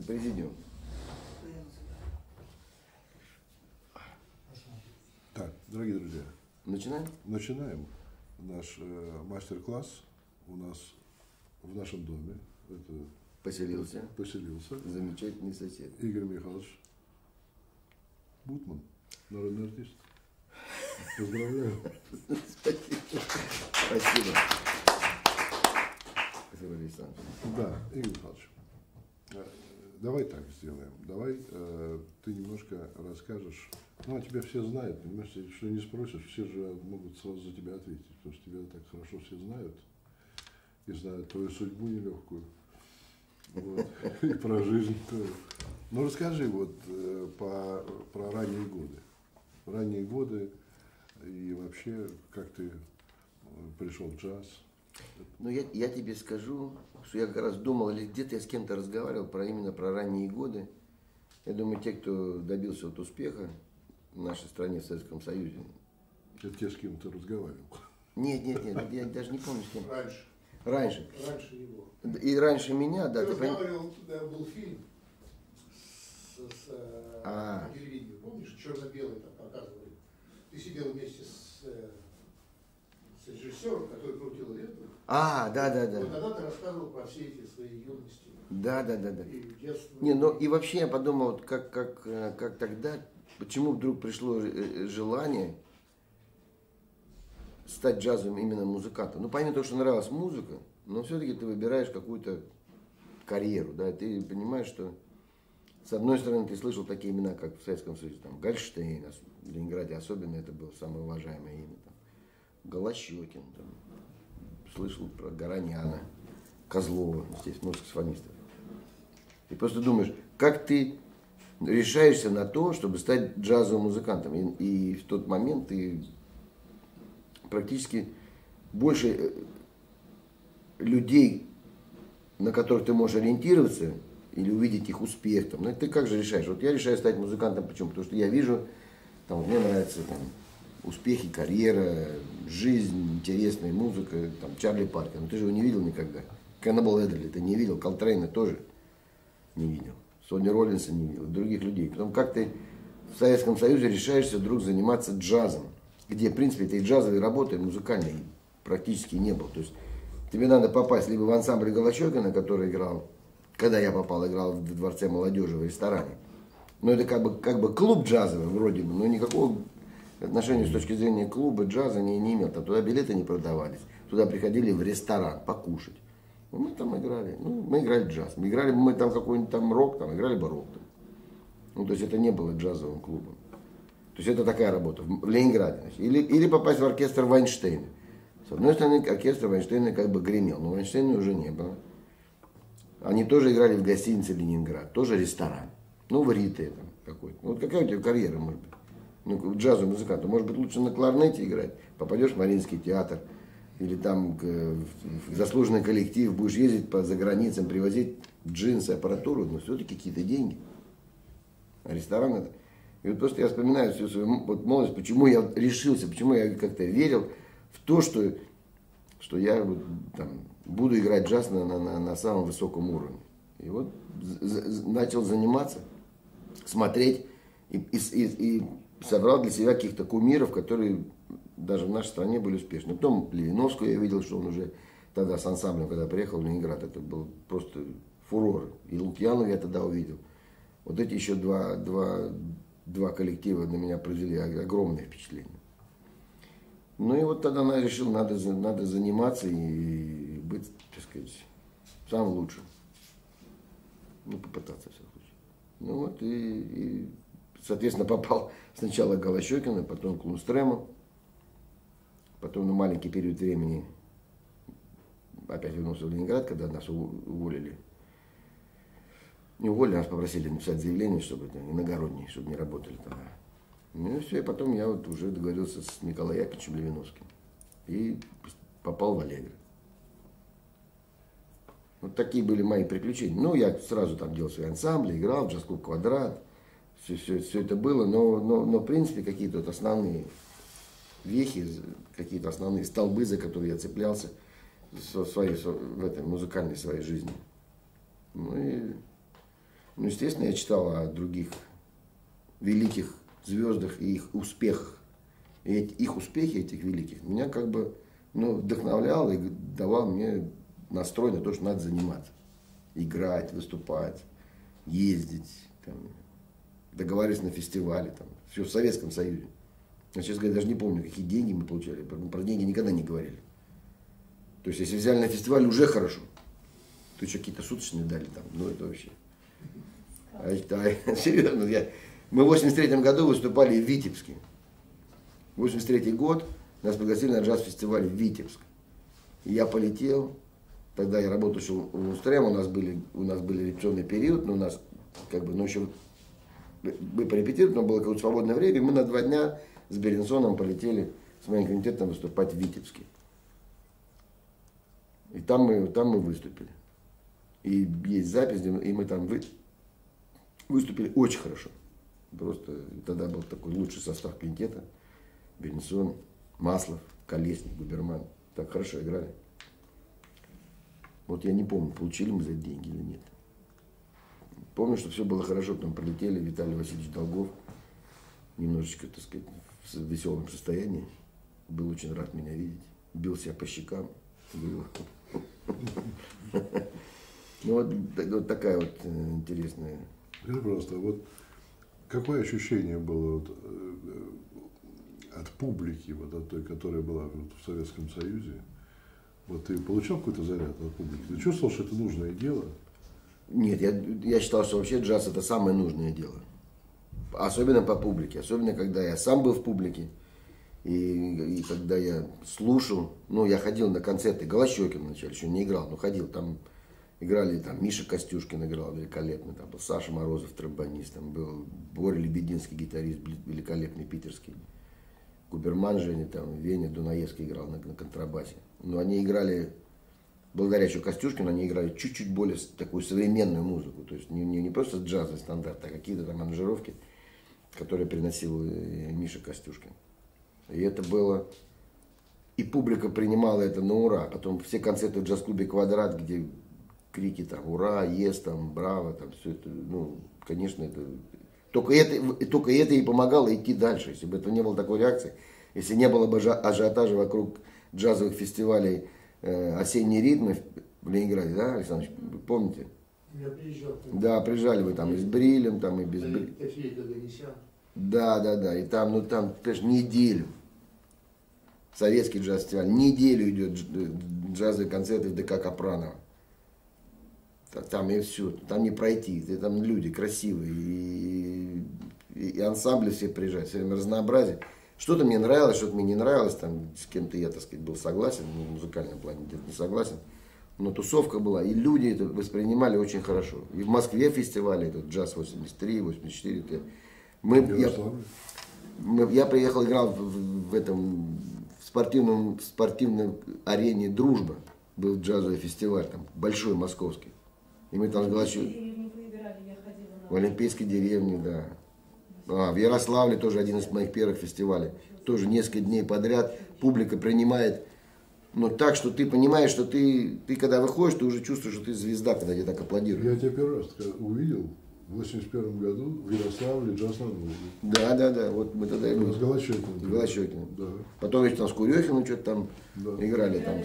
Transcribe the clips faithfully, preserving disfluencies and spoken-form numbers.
президиум. Так, дорогие друзья, Начинаем? начинаем наш э, мастер-класс у нас в нашем доме. Это Поселился. поселился Замечательный сосед. Игорь Михайлович Бутман, народный артист. Поздравляю. Спасибо. Спасибо. Спасибо, Александр. Да, Игорь Михайлович, э, давай так сделаем. Давай э, ты немножко расскажешь. Ну, а тебя все знают, понимаешь, если что не спросишь, все же могут сразу за тебя ответить, потому что тебя так хорошо все знают и знают твою судьбу нелегкую. Вот. И про жизнь тоже. Ну, расскажи вот э, по, про ранние годы. Ранние годы и вообще, как ты пришел в джаз. Ну, я, я тебе скажу, что я как раз думал, или где-то я с кем-то разговаривал про именно про ранние годы. Я думаю, те, кто добился вот успеха в нашей стране, в Советском Союзе. Это те, с кем ты разговаривал. Нет, нет, нет, я даже не помню с кем. Раньше. Раньше. Раньше его. И раньше меня, да. Ты Ты пон- разговаривал, да, был фильм с, с э, А. по телевидению, помнишь, черно-белый там показывали. Ты сидел вместе с, э, с режиссером, который крутил ленту. А, да, да, да. Вот тогда ты рассказывал про все эти свои юности. Да, да, да, да. И детство. Не, ну и вообще я подумал, вот как, как, э, как тогда, почему вдруг пришло э, желание стать джазовым именно музыкантом. Ну, помимо того, что нравилась музыка, но все-таки ты выбираешь какую-то карьеру, да, ты понимаешь, что с одной стороны ты слышал такие имена, как в Советском Союзе, там, Гольштейн, ос- в Ленинграде особенно это было самое уважаемое имя, там, Голощекин, там, слышал про Гороняна, Козлова, естественно, ну, саксофонистов. И просто думаешь, как ты решаешься на то, чтобы стать джазовым музыкантом. И, и в тот момент ты практически больше э, людей, на которых ты можешь ориентироваться или увидеть их успех. Там, ну, ты как же решаешь? Вот я решаю стать музыкантом, почему? Потому что я вижу, там, вот мне нравятся там, успехи, карьера, жизнь, интересная музыка, там, Чарли Паркер. Ну ты же его не видел никогда. Каннибал Эдерли ты не видел, Колтрейна тоже не видел, Сонни Роллинса не видел, других людей. Потом как ты в Советском Союзе решаешься вдруг заниматься джазом, где, в принципе, этой джазовой работы музыкальной практически не было. То есть тебе надо попасть либо в ансамбль Голощекина, который играл, когда я попал, играл в Дворце молодежи в ресторане. Но это как бы, как бы клуб джазовый вроде бы, но никакого отношения с точки зрения клуба джаза не, не имел. Там туда билеты не продавались, туда приходили в ресторан покушать. Ну, мы там играли, ну, мы играли джаз. Мы играли бы мы там какой-нибудь там рок, там играли бы рок. Там. Ну, то есть это не было джазовым клубом. То есть это такая работа в, в Ленинграде. Значит. Или, или попасть в оркестр Вайнштейна. С одной стороны, оркестр Вайнштейна как бы гремел, но Вайнштейна уже не было. Они тоже играли в гостинице Ленинград, тоже ресторан. Ну, в Рите там какой-то. Вот какая у тебя карьера, может быть? Ну, джазовый музыкант. Может быть, лучше на кларнете играть, попадешь в Мариинский театр, или там в заслуженный коллектив, будешь ездить по заграницам, привозить джинсы, аппаратуру, но все-таки какие-то деньги. А ресторан это... И вот просто я вспоминаю всю свою вот, молодость, почему я решился, почему я как-то верил в то, что, что я вот, там, буду играть джаз на, на, на самом высоком уровне. И вот начал заниматься, смотреть и, и, и, и собрал для себя каких-то кумиров, которые даже в нашей стране были успешны. Потом Левиновскую я видел, что он уже тогда с ансамблем, когда приехал в Ленинград, это был просто фурор. И Лукьянова я тогда увидел. Вот эти еще два, два, два коллектива на меня произвели огромное впечатление. Ну и вот тогда я решил, надо, надо заниматься и быть, так сказать, самым лучшим. Ну, попытаться, в всяком случае. Ну вот и, и соответственно, попал сначала к Голощекину, потом к Лунстрему. Потом на маленький период времени опять вернулся в Ленинград, когда нас уволили. Не уволили, нас попросили написать заявление, чтобы это иногородние, чтобы не работали там. Ну и все, и потом я вот уже договорился с Николаем Яковлевичем Левиновским. И попал в Аллегро. Вот такие были мои приключения. Ну, я сразу там делал свои ансамбли, играл в джаз-клуб «Квадрат». Все, все, все это было, но, но, но в принципе какие-то вот основные вехи, какие-то основные столбы, за которые я цеплялся в, своей, в этой музыкальной своей жизни. Ну и, Ну, естественно, я читал о других великих звездах и их успехах. И эти, их успехи, этих великих, меня как бы ну, вдохновлял и давал мне настрой на то, что надо заниматься. Играть, выступать, ездить, там, договариваться на фестивале. Там, все в Советском Союзе. Я, честно говоря, даже не помню, какие деньги мы получали. Про, про деньги никогда не говорили. То есть, если взяли на фестиваль, уже хорошо. То еще какие-то суточные дали там. Ну, это вообще. А, а, серьезно, я, мы в восемьдесят третьем году выступали в Витебске. восемьдесят третий год нас пригласили на джаз-фестиваль в Витебск. И я полетел. Тогда я работал еще в Устрем, у нас были, у нас был репетиционный период, но у нас как бы, ну, еще мы порепетировали, но было какое-то свободное время, и мы на два дня с Беренсоном полетели с моим комитетом выступать в Витебске. И там мы, там мы выступили. И есть запись, и мы там вы, выступили очень хорошо. Просто тогда был такой лучший состав квинтета. Беренсон, Маслов, Колесник, Губерман. Так хорошо играли. Вот я не помню, получили мы за это деньги или нет. Помню, что все было хорошо, потом прилетели, Виталий Васильевич Долгов, немножечко, так сказать, в веселом состоянии. Был очень рад меня видеть. Бил себя по щекам. Ну вот такая вот интересная. Скажи, пожалуйста, вот какое ощущение было вот, от публики, вот от той, которая была вот в Советском Союзе? Вот ты получал какой-то заряд от публики? Ты чувствовал, что это нужное дело? Нет, я, я считал, что вообще джаз это самое нужное дело. Особенно по публике. Особенно, когда я сам был в публике. И, и когда я слушал, ну, я ходил на концерты Голощёкин вначале, еще не играл, но ходил. Там играли, там Миша Костюшкин играл великолепно, там был Саша Морозов, тромбонист, там был Боря Лебединский, гитарист великолепный, питерский. Губерман Женя, там, Веня Дунаевский играл на, на контрабасе. Но они играли, благодаря еще Костюшкину, они играли чуть-чуть более такую современную музыку. То есть не, не, не просто джазовый стандарт, а какие-то там аранжировки, которые приносил Миша Костюшкин. И это было... И публика принимала это на ура. Потом все концерты в джаз-клубе «Квадрат», где крики там «Ура!», «Ес!», там, «Браво!», там все это, ну, конечно, это... Только это, только это и помогало идти дальше. Если бы это не было такой реакции, если не было бы ажиотажа вокруг джазовых фестивалей э, «Осенние ритмы» в Ленинграде, да, Александр Ильич, вы помните? Я приезжал. Да, приезжали вы там и с Брилем, там и без Брилем. Да, да, да. И там, ну там, конечно, неделю. Советский джаз-фестиваль. Неделю идет джазовые концерты в ДК Капранова. Там и все. Там не пройти. Там люди красивые. И, и, и ансамбли все приезжают. Все время разнообразие. Что-то мне нравилось, что-то мне не нравилось. Там с кем-то я, так сказать, был согласен. Ну, в музыкальном плане где-то не согласен. Но тусовка была. И люди это воспринимали очень хорошо. И в Москве фестивали, этот джаз восемьдесят три, восемьдесят четыре. Это, мы, я, мы, я приехал, играл в, в, в этом в спортивном, в спортивной арене «Дружба». Был джазовый фестиваль, там, большой, московский. И мы там с Голощёкиным. В Олимпийской деревне, да. А, в Ярославле тоже один из моих первых фестивалей. Тоже несколько дней подряд публика принимает. Но так, что ты понимаешь, что ты, ты когда выходишь, ты уже чувствуешь, что ты звезда, когда тебе так аплодируют. Я тебя первый раз увидел в восемьдесят первом году в Ярославле джаз на Волге. Да, да, да. Вот мы тогда играли. С Голощёкиным. С Голощёкиным. Да. Потом еще там с Курехиным что-то там да. играли. Там.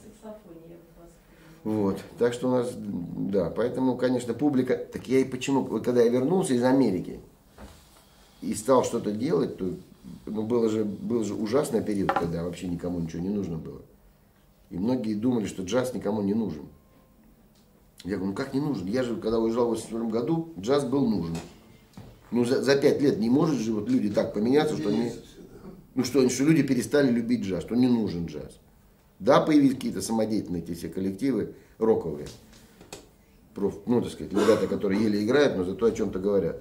Вот. Так что у нас, да, поэтому, конечно, публика. Так я и почему, вот когда я вернулся из Америки и стал что-то делать, то ну, было же, был же ужасный период, когда вообще никому ничего не нужно было. И многие думали, что джаз никому не нужен. Я говорю, ну как не нужен? Я же, когда уезжал в восемьдесят втором году, джаз был нужен. Ну за, за пять лет не может же вот люди так поменяться, что они, ну, что, что люди перестали любить джаз, что не нужен джаз. Да, появились какие-то самодеятельные эти все коллективы роковые. Проф, ну, так сказать, ребята, которые еле играют, но зато о чем-то говорят.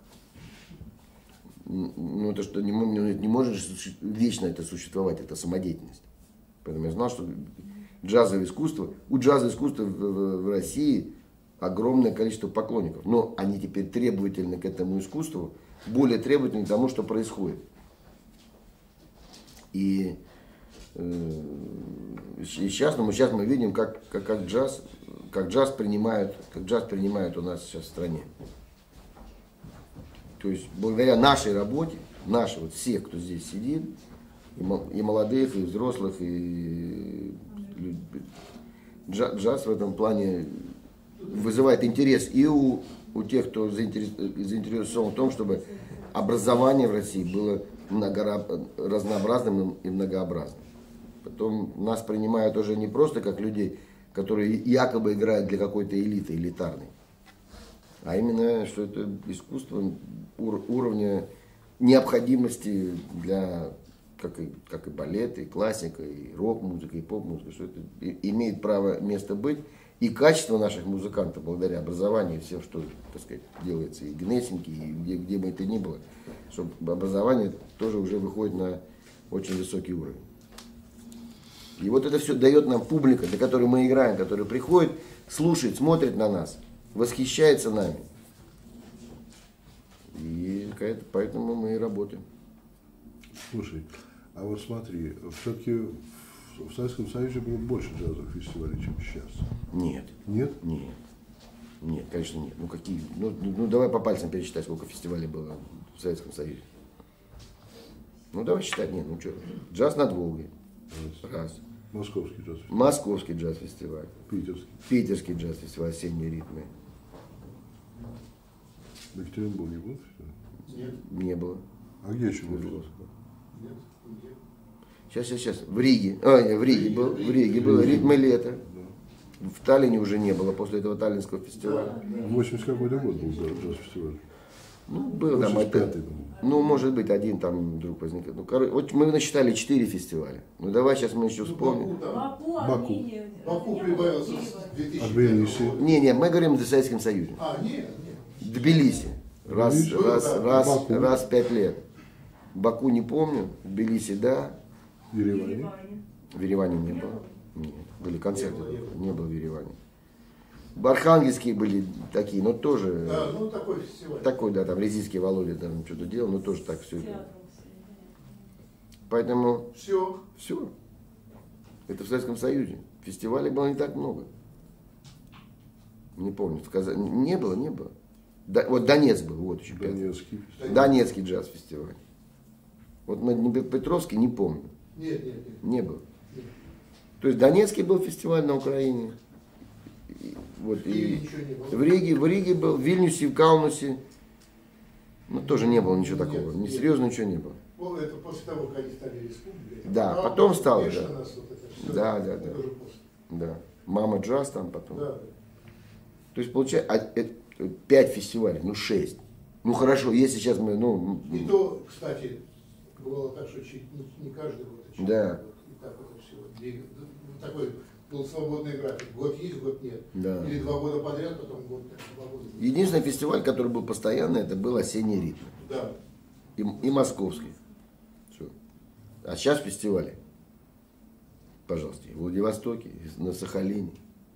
Ну, это что, не, не может же вечно это существовать, это самодеятельность. Поэтому я знал, что джазовое искусство, у джазового искусства в, в, в России огромное количество поклонников. Но они теперь требовательны к этому искусству, более требовательны к тому, что происходит. И, э, и сейчас, ну, мы, сейчас мы видим, как, как, как, джаз, как, джаз принимают, как джаз принимают у нас сейчас в стране. То есть благодаря нашей работе, нашей, вот всех, кто здесь сидит, и молодых, и взрослых, и джаз в этом плане вызывает интерес и у, у тех, кто заинтересован в том, чтобы образование в России было много, разнообразным и многообразным. Потом нас принимают уже не просто как людей, которые якобы играют для какой-то элиты, элитарной, а именно, что это искусство уровня необходимости для, как и, как и балет, и классика, и рок-музыка, и поп-музыка, что это имеет право место быть. И качество наших музыкантов, благодаря образованию и всем, что, так сказать, делается и в Гнесинке, и где, где бы это ни было, чтобы образование тоже уже выходит на очень высокий уровень. И вот это все дает нам публика, для которой мы играем, которая приходит, слушает, смотрит на нас, восхищается нами. И поэтому мы и работаем. Слушай, а вот смотри, все-таки в Советском Союзе было больше джазовых фестивалей, чем сейчас. Нет. Нет? Нет. Нет, конечно нет. Ну какие? Ну, ну давай по пальцам пересчитай, сколько фестивалей было в Советском Союзе. Ну давай считать. Нет, ну что. Джаз над Волгой. Раз. Московский джаз-фестиваль. Московский джаз-фестиваль. Питерский. Питерский джаз-фестиваль «Осенние ритмы». В Екатеринбурге был фестиваль? Нет. Не было. А где еще был? Нет. Нигде. Сейчас, сейчас, сейчас. В Риге. А, нет, в Риге был. В Риге было «Ритмы лета». Да. В Таллине уже не было после этого таллинского фестиваля. восемьдесят какой-то год был джаз-фестиваль. Ну, был там восемьдесят пятый, это. по-моему. Ну, может быть, один там вдруг возник. Ну, короче, вот мы насчитали четыре фестиваля. Ну, давай сейчас мы еще Ну, вспомним. Баку, там, Баку, Баку. Армения. Баку Не было прибавился Киева. с две тысячи А пятого Тбилиси? года. Не, не, мы говорим о Советском Союзе. А, нет, нет. Тбилиси. Раз, Тбилиси? раз, Да, раз, Баку. раз в пять лет. Баку не помню. Тбилиси, да. В Ереване? Ереване. В Ереване не было. Нет, были концерты, не было, не было в Ереване. В Архангельске были такие, но тоже Да, ну такой фестиваль. такой, да, там Резинский Володя там что-то делал, но тоже так все. Театром. Поэтому Все. все. Это в Советском Союзе. Фестивалей было не так много. Не помню, сказать. Не было, не было. Да, вот Донецк был, вот еще пятый. Донецкий фестиваль. Донецкий джаз-фестиваль. Вот на Днепропетровске не помню. Нет, нет, нет. Не было. Нет. То есть Донецкий был фестиваль на Украине. И, вот, В Киеве и ничего не было. в Риге, в Риге был, в Вильнюсе, в Каунасе. Ну, тоже не было ничего Нет, такого. нет. Несерьезно ничего не было. Ну, это после того, как они стали республикой. Да, А потом стало, конечно, да. нас вот это всё, Да, да, это да. уже после. Да. Мама джаз там потом. Да. То есть получается а, это, пять фестивалей, ну шесть. Ну хорошо, если сейчас мы, ну, И то, кстати, бывало так, что чуть не, не каждый год, а чуть Да. год. И так это все. Двиг- Такой был свободный график. Год есть, год нет. Да. Или два года подряд, потом год нет. Два года нет. единственный фестиваль, который был постоянно, это был «Осенний ритм». Да. И, и московский. Все. А сейчас фестивали. Пожалуйста, и в Владивостоке, и на Сахалине.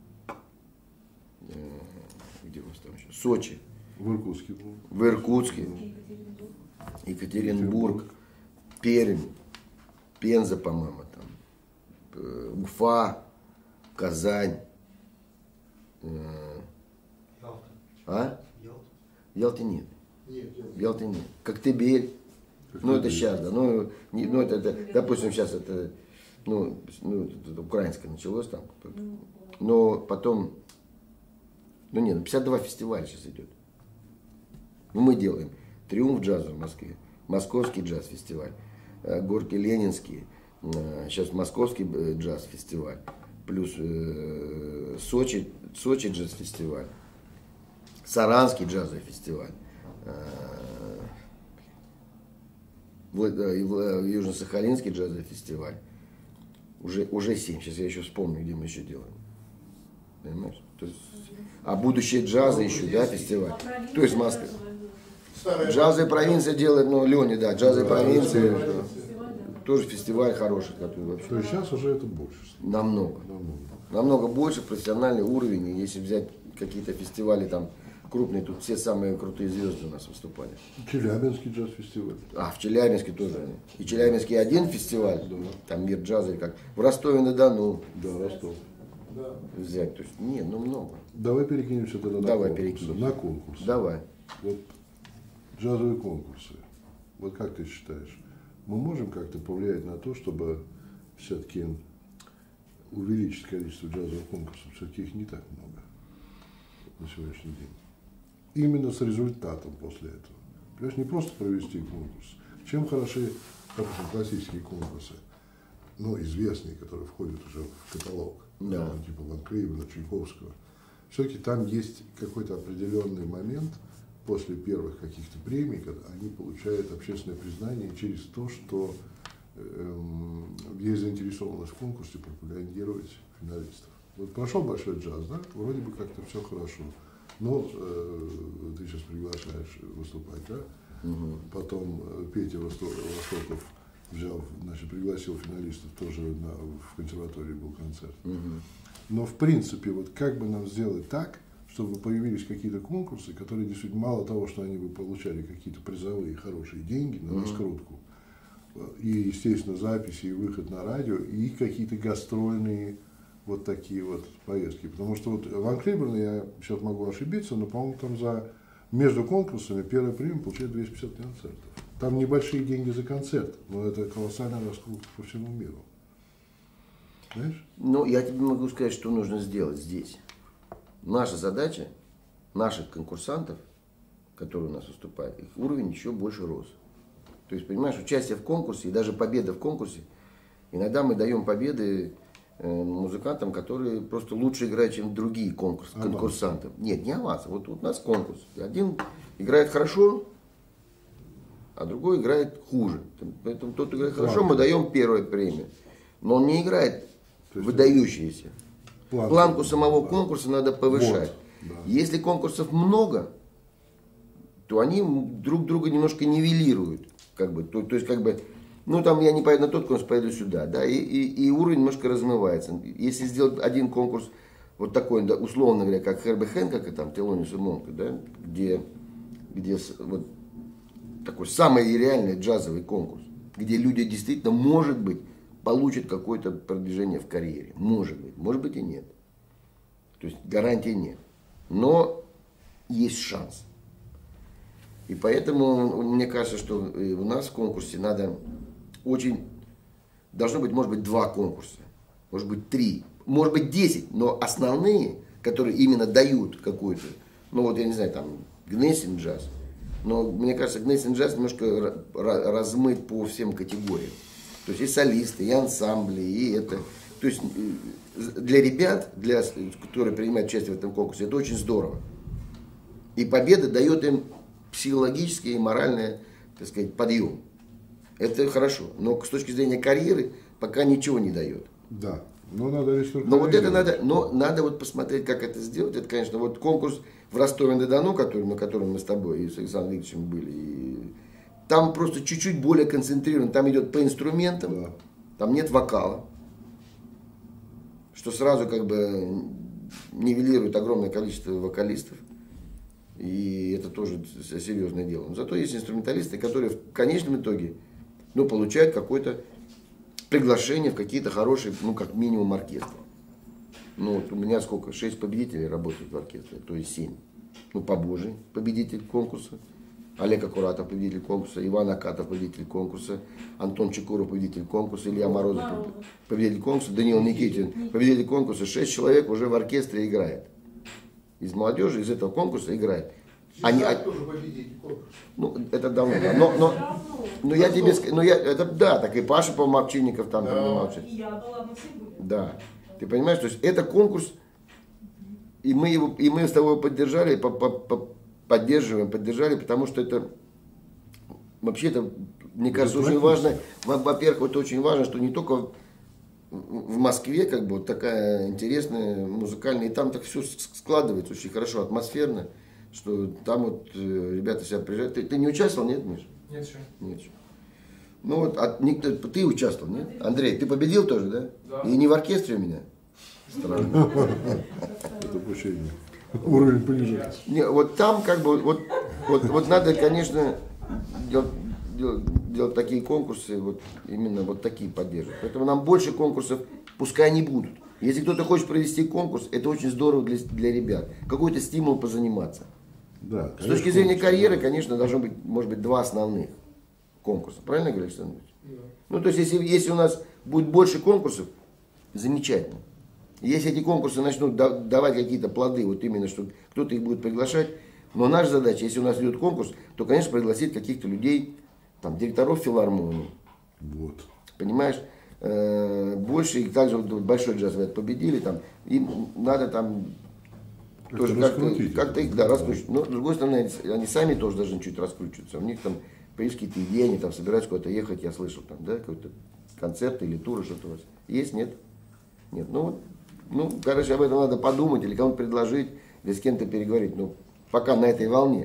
Э, Где у нас там еще? Сочи, В Иркутске был. в Иркутске, Екатеринбург. Екатеринбург, Пермь, Пенза, по-моему, там, э, Уфа, Казань. Э, Ялта. А? Ялта. В Ялте нет. Нет, нет. В Ялте нет. Коктебель. Ну, это сейчас, да. Ну, не, ну это, это, допустим, сейчас это, ну, ну, это, это украинское началось там. Но потом, ну нет, ну, пятьдесят два фестиваля сейчас идет. Ну, мы делаем «Триумф джаза» в Москве, Московский джаз-фестиваль, э, Горький Ленинский, э, сейчас Московский э, джаз-фестиваль, плюс э, Сочи, Сочи джаз-фестиваль, Саранский джазовый фестиваль. э, Вла- да, и Вла- Южно-Сахалинский джазовый фестиваль. Уже, уже семь. Сейчас я еще вспомню, где мы еще делаем. Понимаешь? То есть, а будущее джаза еще, да, фестиваль. А То есть Москва. Старая Джазовая провинция делает, ну, Леня, да, джазовая Да, провинция. да. да. Фестиваль, да. Тоже фестиваль хороший, который вообще. То есть сейчас уже это больше. Намного. Намного. Намного больше профессиональный уровень. И если взять какие-то фестивали там крупные, тут все самые крутые звезды у нас выступали. Челябинский джаз-фестиваль. А, в Челябинске тоже. И Челябинский один фестиваль, Да. там мир джаза, и как в Ростове-на-Дону Да, Ростов. Да. взять. То есть, не, ну много. Давай перекинемся тогда на Давай конкурсы. перекинем. На конкурс. Давай. Вот джазовые конкурсы. Вот как ты считаешь, мы можем как-то повлиять на то, чтобы все-таки увеличить количество джазовых конкурсов? Все-таки их не так много на сегодняшний день. Именно с результатом после этого. Понимаешь, не просто провести конкурс. Чем хороши, допустим, классические конкурсы, но известные, которые входят уже в каталог, да. Там, типа Ван Клейбена, Чайковского. Все-таки там есть какой-то определенный момент после первых каких-то премий, когда они получают общественное признание через то, что эм, есть заинтересованность в конкурсе пропагандировать финалистов. Вот прошел большой джаз, да, вроде бы как-то все хорошо, но э, ты сейчас приглашаешь выступать, да, угу. Потом э, Петя Востоков взял, значит, пригласил финалистов, тоже на, в консерватории был концерт. Угу. Но в принципе, вот как бы нам сделать так, чтобы появились какие-то конкурсы, которые действительно мало того, что они бы получали какие-то призовые хорошие деньги на раскрутку, mm-hmm. и, естественно, записи и выход на радио, и какие-то гастрольные вот такие вот поездки. Потому что вот Ван Клейберн, я сейчас могу ошибиться, но, по-моему, там за между конкурсами первая премия получает двести пятьдесят концертов. Там небольшие деньги за концерт, но это колоссальная раскрутка по всему миру. Знаешь? Ну, я тебе могу сказать, что нужно сделать здесь. Наша задача, наших конкурсантов, которые у нас выступают, их уровень еще больше рос. То есть, понимаешь, участие в конкурсе и даже победа в конкурсе, иногда мы даем победы э, музыкантам, которые просто лучше играют, чем другие конкурс, конкурсанты. Нет, не аванс. Вот, вот у нас конкурс. Один играет хорошо, а другой играет хуже. Поэтому тот, кто играет хорошо, мы даем первую премию. Но он не играет выдающиеся. Планку, Планку самого да. конкурса надо повышать. Вот, да. Если конкурсов много, то они друг друга немножко нивелируют. Как бы, то, то есть, как бы, ну там я не поеду на тот конкурс, поеду сюда. Да, и, и, и уровень немножко размывается. Если сделать один конкурс, вот такой, да, условно говоря, как Херби Хэнкока, там, Телонис и Монка, да, где, где вот, такой самый реальный джазовый конкурс, где люди действительно, может быть, получит какое-то продвижение в карьере. Может быть. Может быть и нет. То есть гарантии нет. Но есть шанс. И поэтому мне кажется, что у нас в конкурсе надо очень... Должно быть, может быть, два конкурса. Может быть, три. Может быть, десять. Но основные, которые именно дают какую-то... Ну вот, я не знаю, там, Гнесин джаз. Но мне кажется, Гнесин джаз немножко размыт по всем категориям. То есть и солисты, и ансамбли, и это. То есть для ребят, для, которые принимают участие в этом конкурсе, это очень здорово. И победа дает им психологический и моральный, так сказать, подъем. Это хорошо. Но с точки зрения карьеры пока ничего не дает. Да. Но надо решить. Но вот это надо, но надо вот посмотреть, как это сделать. Это, конечно, вот конкурс в Ростове-на-Дону, который, на котором мы с тобой и с Александром Викторовичем были, и там просто чуть-чуть более концентрирован. Там идет по инструментам, да. Там нет вокала, что сразу как бы нивелирует огромное количество вокалистов. И это тоже серьезное дело. Но зато есть инструменталисты, которые в конечном итоге, ну, получают какое-то приглашение в какие-то хорошие, ну, как минимум, оркестры. Ну, вот у меня сколько? Шесть победителей работают в оркестре, то есть семь. Ну, Побожий, победитель конкурса. Олег Акуратов, победитель конкурса, Иван Акатов, победитель конкурса, Антон Чекуров, победитель конкурса, Илья Морозов, победитель конкурса, Даниил Никитин, победитель конкурса. Шесть человек уже в оркестре играет. Из молодежи, из этого конкурса играет. Они, а, тоже победитель конкурса. Ну, это давно, да. Но, но, но я тебе скажу, ну я, это да, так и Паша, по-моему, Овчинников там принимал участие. Да. Ты понимаешь, то есть это конкурс, и мы его, и мы с тобой поддержали, по, по, по, поддерживаем, поддержали, потому что это, вообще это, мне кажется, очень важно. Во-первых, это очень важно, что не только в Москве, как бы, вот такая интересная музыкальная, и там так все складывается очень хорошо, атмосферно, что там вот э, ребята себя приезжают. Ты, ты не участвовал, нет, Миш? Нет еще. Нет еще. Ну вот, а, никто, ты участвовал, нет? Андрей, ты победил тоже, да? Да. И не в оркестре у меня? Странно. Это упущение. Уровень понижается. Не, вот там как бы, вот, вот, вот надо, конечно, делать, делать, делать такие конкурсы, вот именно вот такие поддерживать. Поэтому нам больше конкурсов пускай не будут. Если кто-то хочет провести конкурс, это очень здорово для, для ребят. Какой-то стимул позаниматься. Да, С точки зрения карьеры, конечно, должно быть, может быть, два основных конкурса. Правильно я говорю, Александр Ильич? Да. Ну, то есть, если, если у нас будет больше конкурсов, замечательно. Если эти конкурсы начнут да- давать какие-то плоды, вот именно, что кто-то их будет приглашать, но наша задача, если у нас идет конкурс, то, конечно, пригласить каких-то людей, там, директоров филармонии, Вот. понимаешь, э, больше, и также вот большой джазовый победили, там, им надо там Как-то тоже как-то, раскрутить как-то это. их, да, раскручивать. Но, с другой стороны, они, они сами тоже должны чуть раскручиваться. У них там появились какие-то идеи, они там собираются куда-то ехать, я слышал, там, да, какой-то концерт или тур, что-то у вас. Есть, нет? Нет. Ну, вот, ну, короче, об этом надо подумать, или кому-то предложить, или с кем-то переговорить. Но пока на этой волне.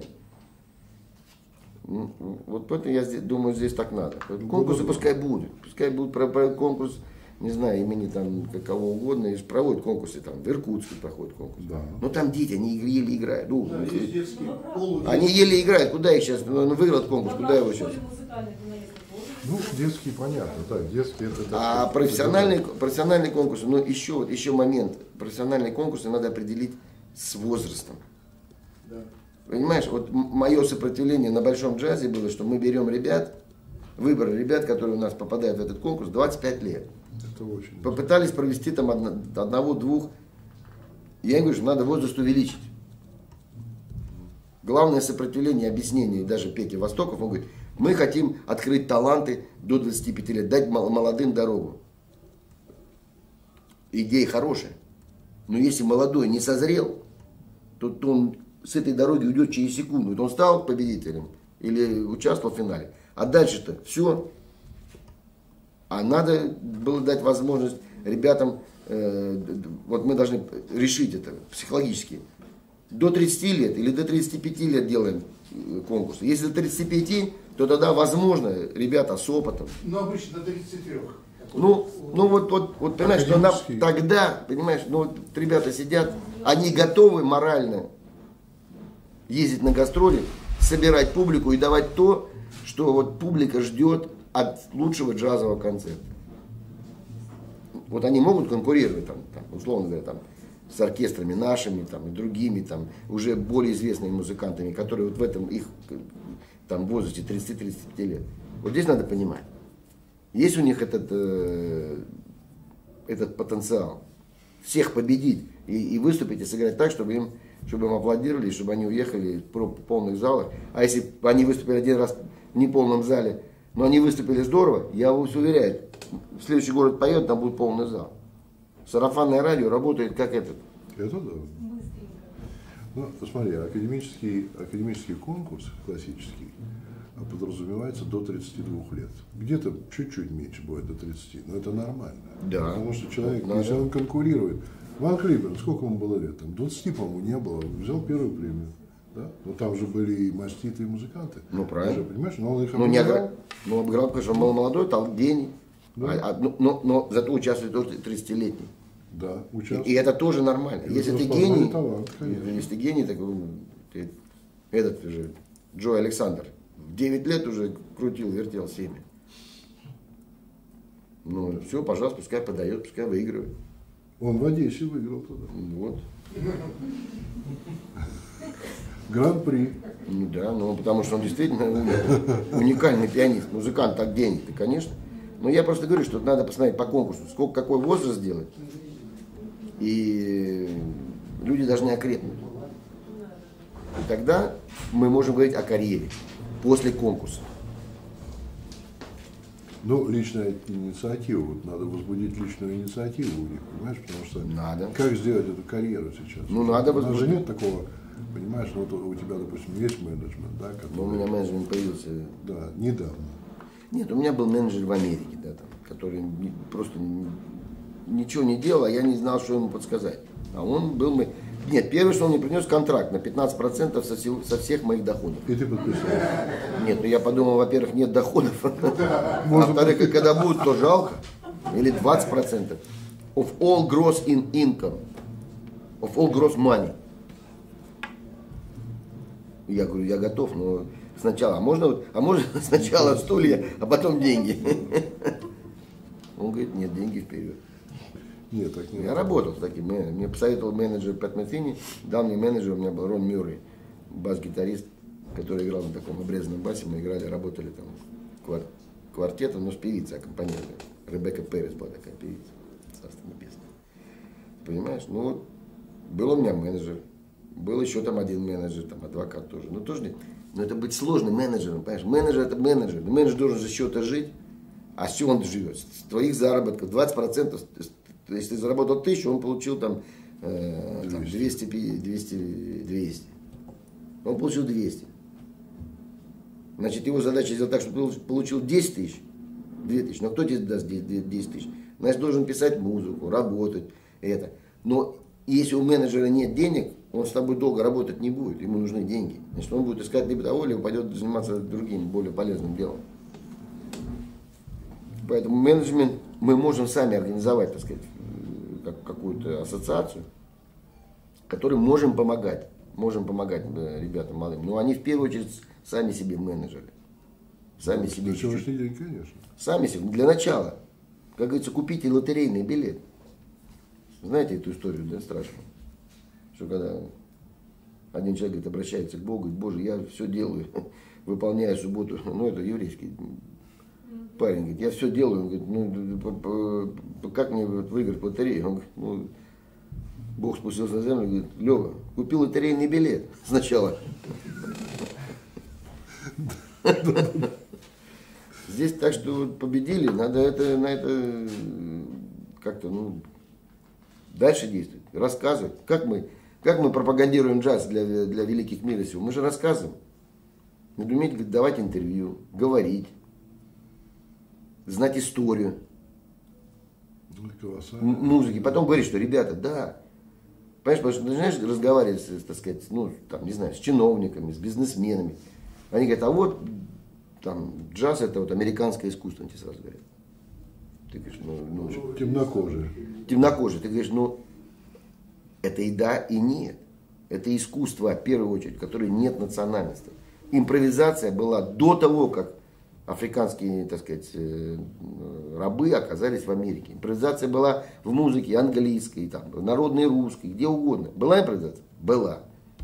Ну, вот поэтому я здесь, думаю, здесь так надо. Конкурсы пускай будут. Пускай будут про, про конкурс, не знаю, имени там кого угодно, и проводят конкурсы, там в Иркутске проходит конкурс. Да. Ну там дети, они еле играют. Ну, Да, есть детские, полудетские. они еле играют, куда их сейчас? Ну, он выиграл конкурс, куда его сейчас? Ну, детские, понятно, да, детские это... А это- профессиональные, профессиональные конкурсы, ну еще, вот, еще момент. Профессиональные конкурсы надо определить с возрастом. Да. Понимаешь, вот мое сопротивление на большом джазе было, что мы берем ребят, выбор ребят, которые у нас попадают в этот конкурс, двадцать пять лет. Это очень... Попытались провести там одно- одного-двух. Я им говорю, что надо возраст увеличить. Главное сопротивление, объяснение, и даже Пети Востоков, он говорит, мы хотим открыть таланты до двадцати пяти лет, дать мол- молодым дорогу. Идея хорошая. Но если молодой не созрел, то, то он с этой дороги уйдет через секунду. Вот он стал победителем или участвовал в финале. А дальше-то все. А надо было дать возможность ребятам, э, вот мы должны решить это психологически. До тридцати лет или до тридцати пяти лет делаем э, конкурс. Если до тридцати пяти, то тогда возможно ребята с опытом. Но обычно до тридцати трёх. Ну, ну вот, вот, вот понимаешь, что нам Академический. тогда, понимаешь, ну вот ребята сидят, они готовы морально ездить на гастроли, собирать публику и давать то, что вот публика ждет от лучшего джазового концерта. Вот они могут конкурировать, там, там, условно говоря, там, с оркестрами нашими там, и другими, там, уже более известными музыкантами, которые вот в этом их там, возрасте тридцати-тридцати пяти лет. Вот здесь надо понимать. Есть у них этот, э, этот потенциал всех победить и, и выступить, и сыграть так, чтобы им, чтобы им аплодировали, чтобы они уехали в полных залах. А если они выступили один раз в неполном зале, но они выступили здорово, я вас уверяю, в следующий город поет, там будет полный зал. Сарафанное радио работает как этот. Это да. Ну, смотри, академический, академический конкурс классический подразумевается до тридцати двух лет. Где-то чуть-чуть меньше будет до тридцати, но это нормально. Да. Потому что человек, Надо. если он конкурирует, Ван Клиберн, сколько ему было лет? Там двадцати, по-моему, не было, он взял первую премию. Да? Но там же были и маститые музыканты. Ну, правильно. Уже, понимаешь, но он их Ну, не обыграл. играл, ну, обыграл, потому что он был молодой, там гений. Да. А- а, ну, но, но зато участвует тоже тридцатилетний. Да, И, участвовал. и это тоже нормально. И Если ты распознали гений, талант, конечно. если ты гений, так ну, ты, этот же Джо Александр в девять лет уже крутил, вертел всеми. Ну, все, пожалуйста, пускай подает, пускай выигрывает. Он в Одессе выиграл тогда. Вот. Гран-при. Ну да, ну потому что он действительно уникальный пианист, музыкант, так гений, ты, конечно. Но я просто говорю, что надо посмотреть по конкурсу, сколько, какой возраст делать. И люди должны окрепнуть. И тогда мы можем говорить о карьере после конкурса. Ну, личная инициатива. Вот надо возбудить личную инициативу у них, понимаешь? Потому что Надо. как сделать эту карьеру сейчас? Ну, надо У нас же возбудить. нет такого, понимаешь, ну, вот у тебя, допустим, есть менеджмент, да, который... Но у меня менеджмент появился. Да, недавно. Нет, у меня был менеджер в Америке, да, там, который не- просто не- ничего не делал, а я не знал, что ему подсказать. А он был мы. Нет, первое, что он мне принес контракт на пятнадцать процентов со, всего- со всех моих доходов. И ты подписал. Нет, ну я подумал, во-первых, нет доходов. А во-вторых, и когда будет, то жалко. Или двадцать процентов. Of all gross in income. Of all gross money. Я говорю, я готов, но сначала, а можно, вот- а можно сначала стулья, а потом деньги? Он говорит, нет, деньги вперед. Нет, так не Я надо. работал с таким менеджером. Мне посоветовал менеджер Пэт Метини, давний менеджер у меня был Рон Мюррей. бас-гитарист, который играл на таком обрезанном басе, мы играли, работали там квар- квартетом, но с певицей аккомпанировали. Ребекка Перес была такая певица, царство небесное. Понимаешь? Ну вот, был у меня менеджер, был еще там один менеджер, там адвокат тоже. Ну тоже, но это быть сложным менеджером, понимаешь? Менеджер это менеджер, менеджер должен за счета жить, а с чего он живет? С твоих заработков, двадцать процентов, если ты заработал тысячу, он получил там, э, там двести, двести, двести. Он получил двести. Значит, его задача сделать так, чтобы ты получил десять тысяч, две тысячи. Но кто тебе даст десять тысяч? Значит, должен писать музыку, работать, это. Но если у менеджера нет денег, он с тобой долго работать не будет, ему нужны деньги. Значит, он будет искать либо того, либо пойдет заниматься другим, более полезным делом. Поэтому менеджмент мы можем сами организовать, так сказать, как, какую-то ассоциацию, которой можем помогать. Можем помогать ребятам молодым. Но они в первую очередь сами себе менеджеры. Сами себе. На сегодняшний день, конечно. Сами себе. Для начала. Как говорится, купите лотерейный билет. Знаете эту историю, да, страшную? Что когда один человек говорит, обращается к Богу, говорит, Боже, я все делаю, выполняю субботу. Ну, это еврейский парень, говорит, я все делаю. Он говорит, ну, как мне выиграть в лотерею? Он говорит, ну, Бог спустился на землю и говорит, Лева, купи лотерейный билет сначала. Здесь так что победили, надо это, на это как-то, ну, дальше действовать, рассказывать. Как мы, как мы пропагандируем джаз для, для великих мира сего? Мы же рассказываем. Надо уметь давать интервью, говорить, знать историю музыки. Потом говорить, что, ребята, да, понимаешь, потому что ты начинаешь разговаривать, так сказать, ну, там, не знаю, с чиновниками, с бизнесменами. Они говорят, а вот там джаз это вот американское искусство, они тебе сразу говорят. Ты говоришь, ну, ну темнокожие. Темнокожие. Ты говоришь, ну, это и да, и нет. Это искусство, в первую очередь, в которой нет национальности. Импровизация была до того, как африканские, так сказать, рабы оказались в Америке. Импровизация была в музыке английской, там, народной русской, где угодно. Была импровизация? Была.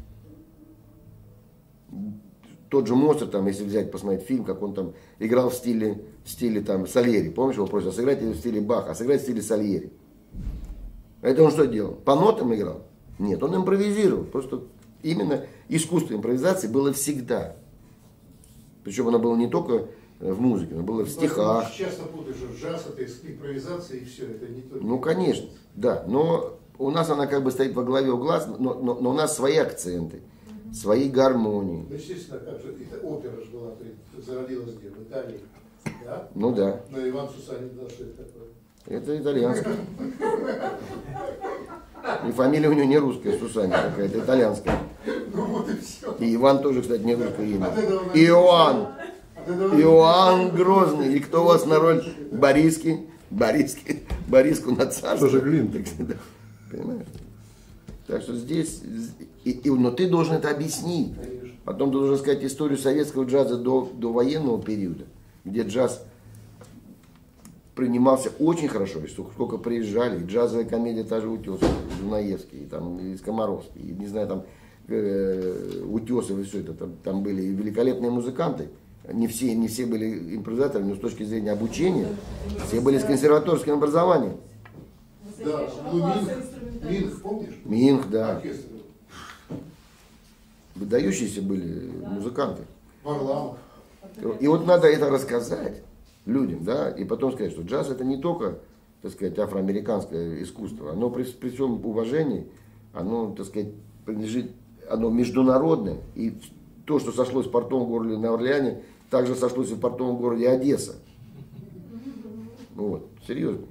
Тот же Моцарт, там, если взять, посмотреть фильм, как он там играл в стиле, в стиле там, Сальери. Помнишь, его просят, а сыграть в стиле Баха, а сыграть в стиле Сальери. Это он что делал? По нотам играл? Нет, он импровизировал. Просто именно искусство импровизации было всегда. Причем оно было не только в музыке, оно было в стихах. Ты часто путаешь, что джаз это импровизация и все, это не только. Ну, конечно, да. Но у нас она как бы стоит во главе угла, но, но, но у нас свои акценты, свои гармонии. Ну, естественно, как же, это опера же была, зародилась где? В Италии, да? Ну да. Но Иван Сусанин, да, что это такое? Это итальянское. И фамилия у него не русская, Сусанин какая-то, итальянская. Ну вот и все. И Иван тоже, кстати, не русское имя. Иоанн. Иоанн Грозный. И кто у вас на роль? Бориски. Бориски. Бориску на царство. Тоже Глин. Да. Понимаешь? Так что здесь, и, и, но ты должен это объяснить. Потом ты должен сказать историю советского джаза до, до военного периода, где джаз принимался очень хорошо, и сколько приезжали, и джазовая комедия та же Утесов, и Дунаевский, и, там, и Скоморовский, и, не знаю, там э, Утесов и все это, там, там были великолепные музыканты, не все, не все были импровизаторами, но с точки зрения обучения, все были с консерваторским образованием. Да, ну Минх, Минх, помнишь? Минх, да. Оркестр. Выдающиеся были музыканты. Варламов. И вот надо это рассказать людям, да, и потом сказать, что джаз это не только, так сказать, афроамериканское искусство, оно при, при всем уважении, оно, так сказать, принадлежит, оно международное, и то, что сошлось в портовом городе на Орлеане, также сошлось и в портовом городе Одесса. Вот, серьезно.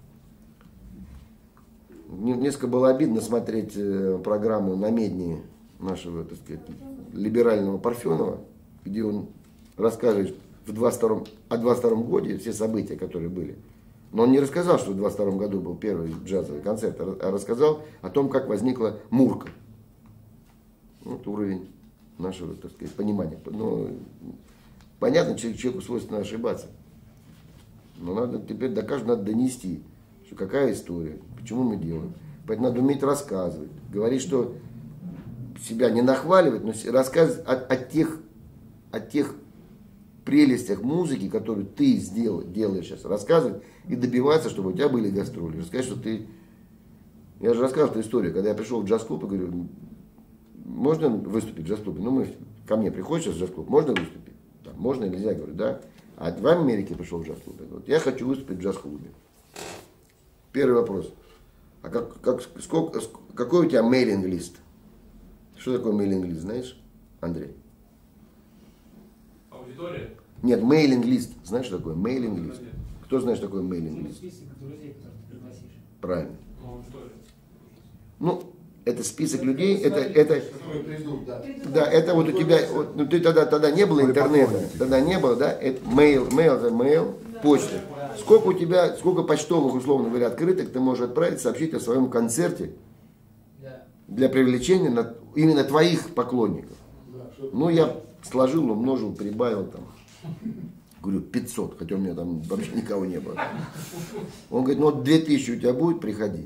Несколько было обидно смотреть программу на Медне нашего, так сказать, либерального Парфенова, где он рассказывает в двадцать втором, о двадцать втором году все события, которые были. Но он не рассказал, что в двадцать втором году был первый джазовый концерт, а рассказал о том, как возникла Мурка. Вот уровень нашего, так сказать, понимания. Но понятно, человеку свойственно ошибаться. Но надо теперь до каждого надо донести, что какая история, почему мы делаем. Поэтому надо уметь рассказывать, говорить, что себя не нахваливать, но рассказывать о, о, тех, о тех прелестях музыки, которую ты сделал, делаешь сейчас. Рассказывать и добиваться, чтобы у тебя были гастроли. Рассказать, что ты... Я же рассказывал эту историю, когда я пришел в джаз-клуб и говорю, можно выступить в джаз-клубе? Ну, мы, ко мне приходит сейчас в джаз-клуб, можно выступить? Да, можно или нельзя? Я говорю, да. А в Америке пришел в джаз-клуб. Я говорю, я хочу выступить в джаз-клубе. Первый вопрос. А как, как, сколько, какой у тебя мейлинг-лист? Что такое мейлинг-лист, знаешь, Андрей? Аудитория? Нет, мейлинг-лист. Знаешь, что такое мейлинг-лист? Кто знает, что такое мейлинг-лист? Список друзей, которых ты пригласишь. Правильно. Аудитория. Ну, это список людей, это, это, Которые придут, да. да, это вот у тебя, вот, ну ты тогда, тогда не было интернета, тогда не было, да, это mail, mail, это mail, почта. Сколько у тебя, сколько почтовых, условно говоря, открыток ты можешь отправить, сообщить о своем концерте Да. для привлечения на, именно твоих поклонников. Да, что- Ну, я сложил, умножил, прибавил там, говорю, пятьсот, хотя у меня там вообще никого не было. Он говорит, ну вот две тысячи у тебя будет, приходи.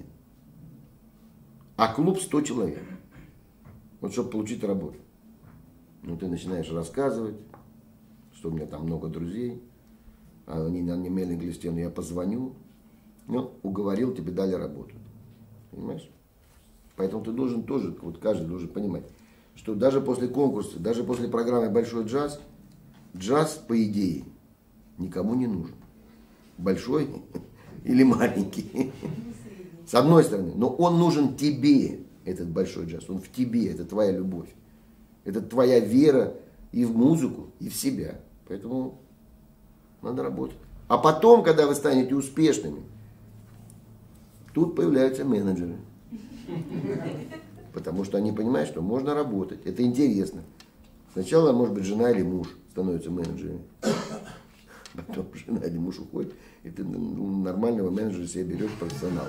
А клуб сто человек. Вот чтобы получить работу. Ну, ты начинаешь рассказывать, что у меня там много друзей, а они на мейлинг-листе, ну, я позвоню, ну, уговорил, тебе дали работу. Понимаешь? Поэтому ты должен тоже, вот каждый должен понимать, что даже после конкурса, даже после программы «Большой джаз», джаз, по идее, никому не нужен. Большой или маленький. С одной стороны, но он нужен тебе, этот большой джаз, он в тебе, это твоя любовь, это твоя вера и в музыку, и в себя. Поэтому надо работать. А потом, когда вы станете успешными, тут появляются менеджеры. Потому что они понимают, что можно работать, это интересно. Сначала, может быть, жена или муж становятся менеджерами. Потом жена или муж уходит, и ты ну, нормального менеджера себе берешь профессионала.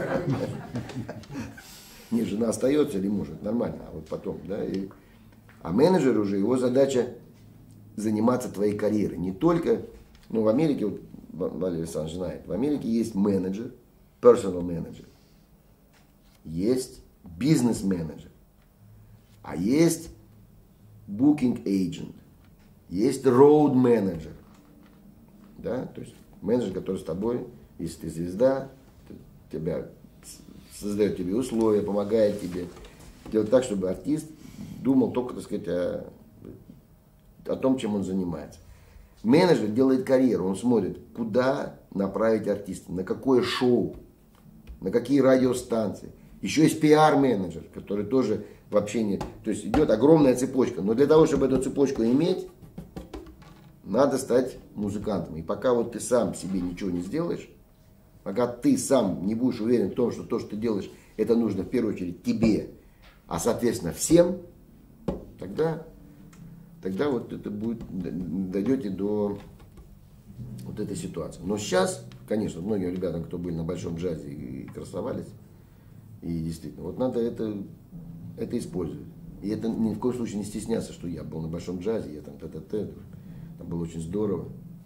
Не, жена остается или муж, это нормально, а вот потом, да. И... А менеджер уже, его задача заниматься твоей карьерой. Не только, ну в Америке, вот Валерий Александрович знает, в Америке есть менеджер, personal менеджер, есть бизнес-менеджер, а есть booking agent, есть road менеджер. Да? То есть менеджер, который с тобой, если ты звезда, тебя, создает тебе условия, помогает тебе делать так, чтобы артист думал только, так сказать, о, о том, чем он занимается. Менеджер делает карьеру, он смотрит, куда направить артиста, на какое шоу, на какие радиостанции. Еще есть пиар-менеджер, который тоже в общении, то есть идет огромная цепочка. Но для того, чтобы эту цепочку иметь, надо стать музыкантом. И пока вот ты сам себе ничего не сделаешь, пока ты сам не будешь уверен в том, что то, что ты делаешь, это нужно в первую очередь тебе, а соответственно всем, тогда, тогда вот это будет, дойдете до вот этой ситуации. Но сейчас, конечно, многим ребятам, кто были на большом джазе и красовались, и действительно, вот надо это, это использовать. И это ни в коем случае не стесняться, что я был на большом джазе, я там т-т-т. Там было очень здорово.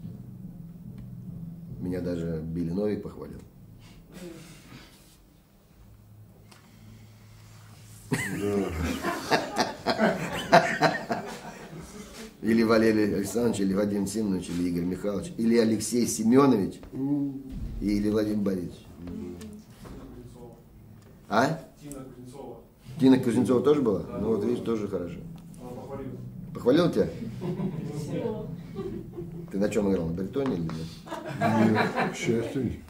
Меня даже Билли Новик похвалил. Или Валерий Александрович, или Вадим Семенович, или Игорь Михайлович, или Алексей Семенович, или Владимир Борисович. А? Тина Кузнецова. Тина Кузнецова тоже была? Да. Ну вот видишь, тоже хорошо. Она похвалила. Похвалил тебя? Ты на чем играл? На баритоне или нет? Нет, к счастью, нет.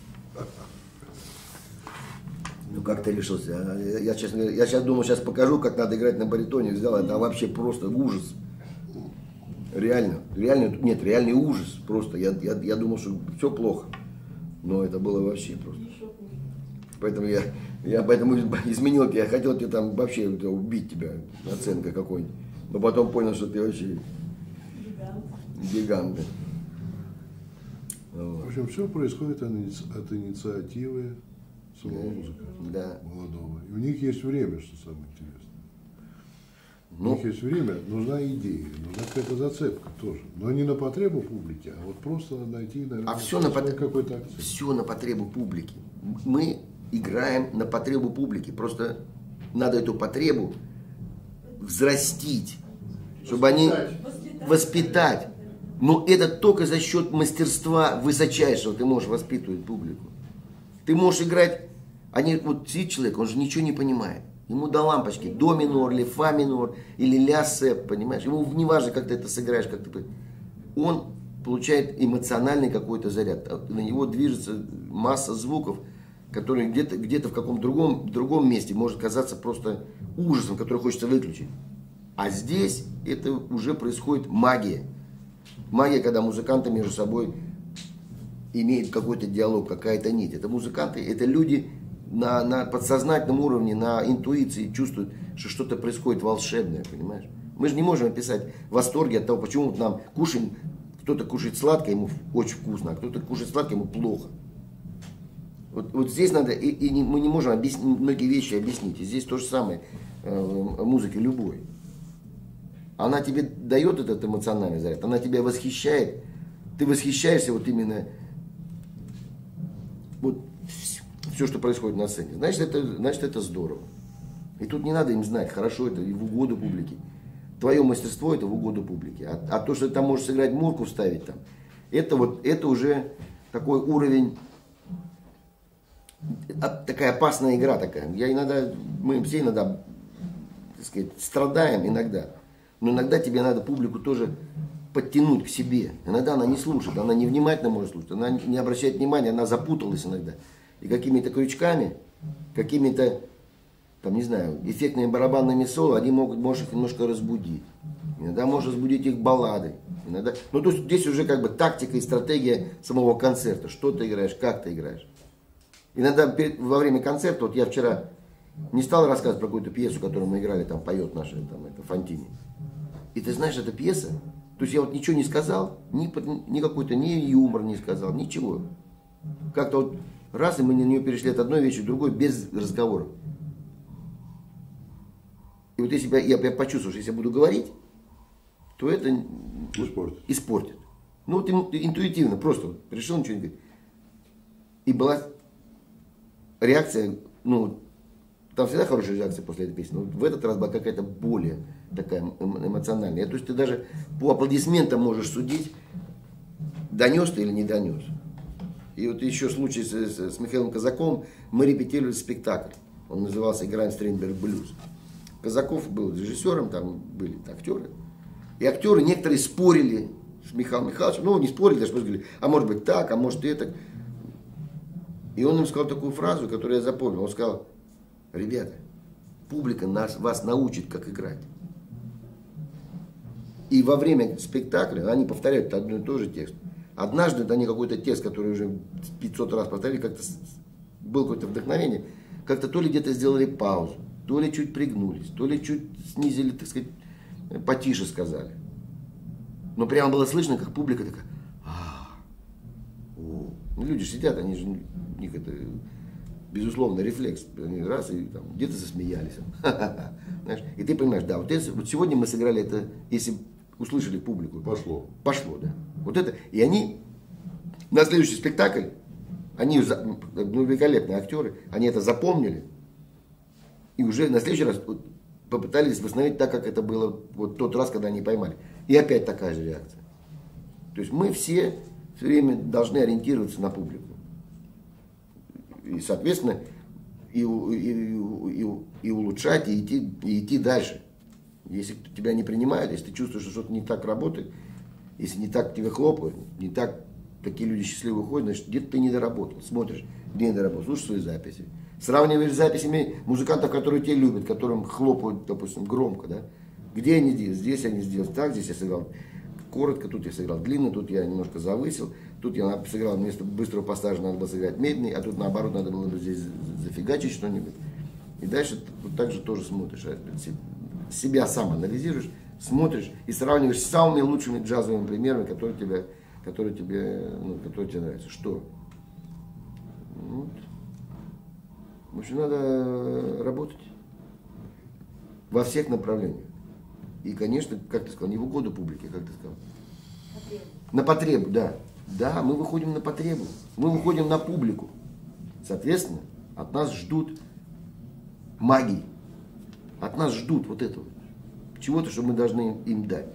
Ну как ты решился? Я, я, честно говоря, я сейчас думал, сейчас покажу, как надо играть на баритоне. Взял, это вообще просто ужас. Реально, реально, нет, реальный ужас. Просто я, я, я думал, что все плохо. Но это было вообще просто. Поэтому я, я поэтому изменил тебя. Я хотел тебе там вообще убить тебя, оценка какой-нибудь. Но потом понял, что ты вообще гигант. Вот. В общем, все происходит от инициативы самого музыканта, Да. молодого. И у них есть время, что самое интересное. У Ну, них есть время, нужна идея, нужна какая-то зацепка тоже. Но не на потребу публики, а вот просто найти, наверное, а все на, свой пот... какой-то акцент. все на потребу публики. Мы играем на потребу публики. Просто надо эту потребу взрастить, чтобы они воспитать. Но это только за счет мастерства высочайшего ты можешь воспитывать публику. Ты можешь играть, они, вот сидит человек, он же ничего не понимает. Ему до лампочки, до минор, или фа минор, или ля сеп, понимаешь? Ему не важно, как ты это сыграешь, как ты... Он получает эмоциональный какой-то заряд. На него движется масса звуков, которые где-то где в каком-то другом, другом месте может казаться просто ужасом, который хочется выключить. А здесь это уже происходит магия. Магия, когда музыканты между собой имеют какой-то диалог, какая-то нить. Это музыканты, это люди на, на подсознательном уровне, на интуиции чувствуют, что что-то происходит волшебное, понимаешь? Мы же не можем описать восторги от того, почему нам кушаем, кто-то кушает сладкое, ему очень вкусно, а кто-то кушает сладкое, ему плохо. Вот, вот здесь надо, и, и не, мы не можем объяснить, многие вещи объяснить. И здесь то же самое э, в музыке любой. Она тебе дает этот эмоциональный заряд, она тебя восхищает. Ты восхищаешься вот именно вот все, что происходит на сцене. Значит это, значит, это здорово. И тут не надо им знать, хорошо это и в угоду публике. Твое мастерство это в угоду публике. А, а то, что ты там можешь сыграть мурку, вставить там, это, вот, это уже такой уровень, такая опасная игра такая. Я иногда, мы все иногда, так сказать, страдаем иногда. Но иногда тебе надо публику тоже подтянуть к себе. Иногда она не слушает, она невнимательно может слушать, она не обращает внимания, она запуталась иногда. И какими-то крючками, какими-то, там, не знаю, эффектными барабанными соло, они могут, можешь их немножко разбудить. Иногда можешь разбудить их баллады. Иногда... Ну, то есть здесь уже как бы тактика и стратегия самого концерта. Что ты играешь, как ты играешь. Иногда перед, во время концерта, вот я вчера не стал рассказывать про какую-то пьесу, которую мы играли, там поет наша, там, это, Фонтини. И ты знаешь, эта пьеса, то есть я вот ничего не сказал, ни, ни какой-то, ни юмор не сказал, ничего. Как-то вот раз, и мы на нее перешли от одной вещи к другой, без разговоров. И вот если я, я почувствую, что если я буду говорить, то это испортит. испортит. Ну вот интуитивно, просто вот, решил ничего не говорить. И была реакция, ну, там всегда хорошая реакция после этой песни, но в этот раз была какая-то более такая эмоциональная. То есть ты даже по аплодисментам можешь судить, донес ты или не донес. И вот еще случай с, с, с Михаилом Казаковым, мы репетировали спектакль. Он назывался «Играем Стринберг блюз». Казаков был режиссером, там были актеры. И актеры некоторые спорили с Михаилом Михайловичем, ну не спорили, даже говорили, а может быть так, а может и это. И он им сказал такую фразу, которую я запомнил. Он сказал: ребята, публика нас, вас научит, как играть. И во время спектакля они повторяют один и тот же текст. Однажды они какой-то текст, который уже пятьсот раз повторили, как-то было какое-то вдохновение, как-то то ли где-то сделали паузу, то ли чуть пригнулись, то ли чуть снизили, так сказать, потише сказали. Но прямо было слышно, как публика такая: а, о. Ну, люди сидят, они же, у них это, безусловно, рефлекс. Они раз и там где-то засмеялись. Знаешь? И ты понимаешь, да, вот, это, вот сегодня мы сыграли это, если услышали публику. Пошло. Пошло, да. Вот это. И они на следующий спектакль, они ну, великолепные актеры, они это запомнили. И уже на следующий раз попытались восстановить так, как это было вот тот раз, когда они поймали. И опять такая же реакция. То есть мы все все время должны ориентироваться на публику. И, соответственно, и, и, и, и улучшать, и идти, и идти дальше. Если тебя не принимают, если ты чувствуешь, что что-то не так работает, если не так тебе хлопают, не так такие люди счастливые уходят, значит, где-то ты не доработал. Смотришь, где не доработал, слушаешь свои записи. Сравниваешь с записями музыкантов, которые тебя любят, которым хлопают, допустим, громко, да? Где они сделали? Здесь они сделали так, здесь я сыграл коротко, тут я сыграл длинно, тут я немножко завысил, тут я сыграл вместо быстрого пассажа надо было сыграть медленный, а тут наоборот надо было бы здесь зафигачить что-нибудь. И дальше вот так же тоже смотришь, себя сам анализируешь, смотришь и сравниваешь с самыми лучшими джазовыми примерами, которые тебе, которые тебе, ну, которые тебе нравятся. Что? Вот. В общем, надо работать во всех направлениях. И, конечно, как ты сказал, не в угоду публике, как ты сказал. Потребу. На потребу, да. Да, мы выходим на потребу. Мы выходим на публику. Соответственно, от нас ждут магии. От нас ждут вот этого. чего-то, что мы должны им дать.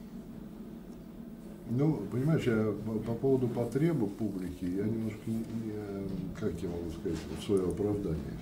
Ну, понимаешь, я по, по поводу потребы публики, я немножко, не, не, как я могу сказать, вот свое оправдание.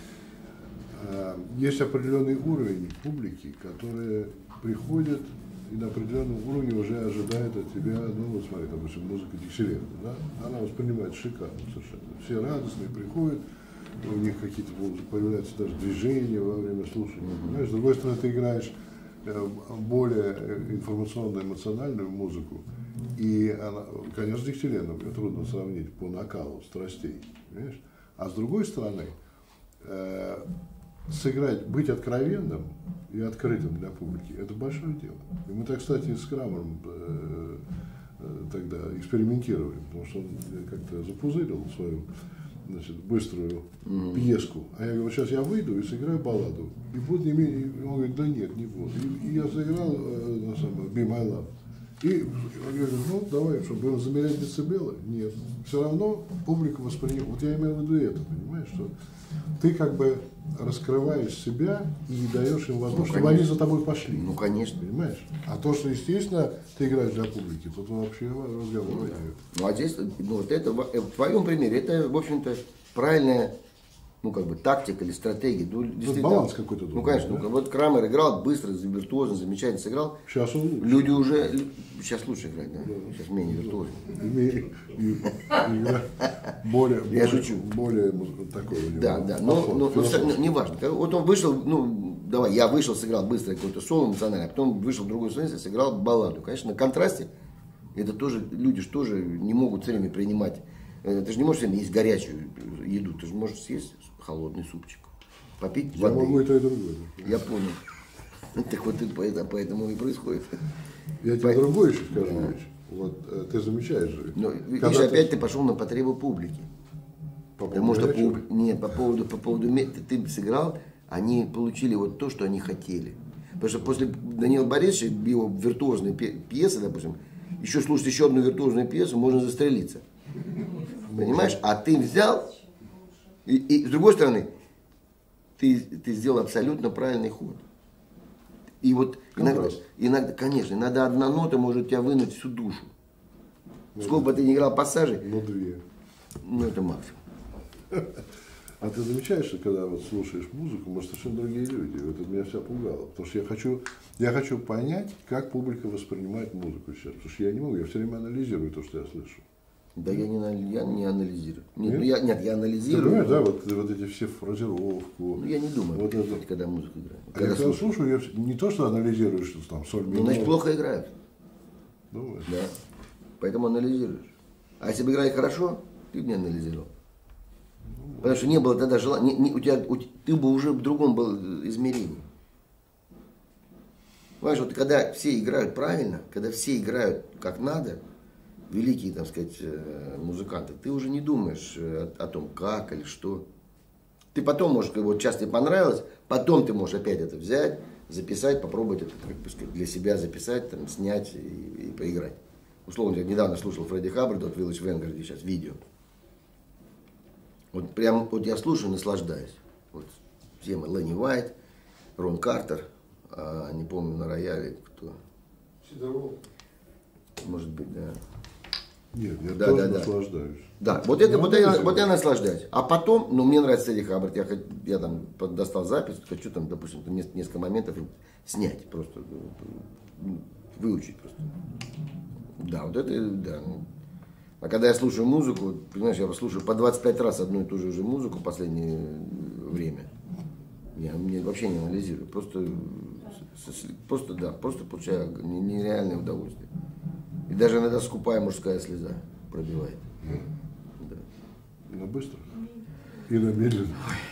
Есть определенный уровень публики, которые приходят и на определенном уровне уже ожидает от тебя, ну вот смотри, допустим, музыка Диксиленко, да, она воспринимает шикарно совершенно. Все радостные приходят, у них какие-то появляются даже движения во время слушания. Понимаешь? С другой стороны, ты играешь более информационно-эмоциональную музыку, и она, конечно, Диксиленко трудно сравнить по накалу страстей, понимаешь? А с другой стороны, э, сыграть, быть откровенным и открытым для публики – это большое дело. И мы так, кстати, с Крамером э, э, тогда экспериментировали, потому что он как-то запузырил свою, значит, быструю mm-hmm. пьеску. А я говорю, сейчас я выйду и сыграю балладу. И будет не менее, он говорит, да нет, не буду. И, и я сыграл э, на самом Be My Love. И я говорю, ну давай, что, будем замерять децибелы? Нет. Все равно публика воспринимает. Вот я имею в виду это, понимаешь, что ты как бы раскрываешь себя и даешь им возможность, ну, чтобы они за тобой пошли. Ну, конечно. Понимаешь? А то, что, естественно, ты играешь для публики, тут вообще разговор. Ну, да. Ну, а здесь, ну, вот это, в твоем примере, это, в общем-то, правильная, ну, как бы, тактика или стратегия. Ну, действительно, баланс какой-то. Ну, конечно. Да? Ну, вот Крамер играл быстро, виртуозно, замечательно сыграл. Сейчас он лучше. Люди уже, сейчас лучше играть, да? Да. Сейчас менее виртуозно. Более, я шучу. Более такой у него. Да, да, но, но, но не важно. Вот он вышел, ну, давай, я вышел, сыграл быстро какое-то соло национальное, а потом вышел в другой стране, сыграл балладу. Конечно, на контрасте это тоже, люди же тоже не могут все время принимать. Ты же не можешь все время есть горячую еду, ты же можешь съесть холодный супчик, попить я воды. Могу и то, и другое. Я понял. Так вот это поэтому и происходит. Я тебе По... другое еще скажу, да. Вещь. Вот ты замечаешь же. Но, видишь, ты... опять ты пошел на потребу публики. По Потому что пуб... нет, по поводу, по поводу ты, ты сыграл, они получили вот то, что они хотели. Потому что после Даниила Борисовича, его виртуозной пьесы, допустим, еще слушать еще одну виртуозную пьесу, можно застрелиться. Понимаешь? А ты взял, и, и с другой стороны, ты, ты сделал абсолютно правильный ход. И вот иногда, иногда, конечно, иногда одна нота может тебя вынуть всю душу. Ну, сколько бы ты ни играл пассажей, ну, две. Ну, это максимум. А ты замечаешь, что когда вот слушаешь музыку, может, совершенно другие люди. Вот это меня все пугало. Потому что я хочу, я хочу понять, как публика воспринимает музыку сейчас. Потому что я не могу, я все время анализирую то, что я слышу. Да я не, я не анализирую. Нет, нет? Ну, я, нет, я анализирую. Ты понимаешь, да, вот, вот эти все фразировку. Ну, я не думаю, вот это. Когда музыку играю. А когда я когда слушаю, я не то, что анализирую, что там соль минор. Ну, значит, плохо играют. Думаешь? Да. Поэтому анализируешь. А если бы играли хорошо, ты бы не анализировал. Ну, потому что не было тогда желания, не, не, у тебя, у, ты бы уже в другом был измерении. Понимаешь, вот когда все играют правильно, когда все играют как надо, великие, так сказать, музыканты, ты уже не думаешь о, о том, как или что. Ты потом можешь, вот сейчас тебе понравилось, потом ты можешь опять это взять, записать, попробовать это, как бы сказать, для себя записать, там, снять и, и поиграть. Условно, я недавно слушал Фредди Хаббарда от Village Vanguard, где сейчас видео. Вот прям, вот я слушаю, наслаждаюсь. Вот тема Ленни Уайт, Рон Картер, а, не помню на рояле кто. Сидоров. Может быть, да. Нет, я да, тоже да, наслаждаюсь. Да, вот это, вот, я, вот я наслаждаюсь. А потом, ну, мне нравится Фредди Хаббард, я, я там достал запись, хочу там, допустим, несколько моментов снять, просто выучить просто. Да, вот это, да. А когда я слушаю музыку, понимаешь, я слушаю по двадцать пять раз одну и ту же музыку в последнее время. Я мне вообще не анализирую, просто, просто, да, просто получаю нереальное удовольствие. И даже иногда скупая мужская слеза пробивает. Mm. Да. И на быстро, и на медленно.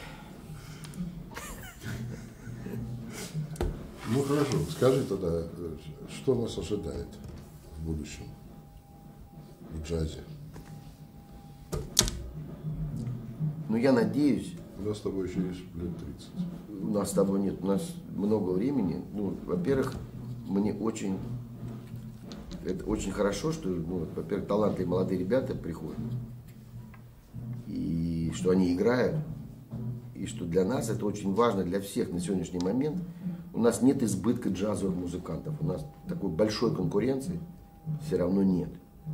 Ну хорошо, скажи тогда, что нас ожидает в будущем в джазе? Ну я надеюсь. У нас с тобой еще есть лет тридцать. У нас с тобой нет, у нас много времени. Ну, во-первых, мне очень, это очень хорошо, что, ну, во-первых, талантливые молодые ребята приходят. И что они играют. И что для нас это очень важно, для всех на сегодняшний момент, у нас нет избытка джазовых музыкантов. У нас такой большой конкуренции все равно нет.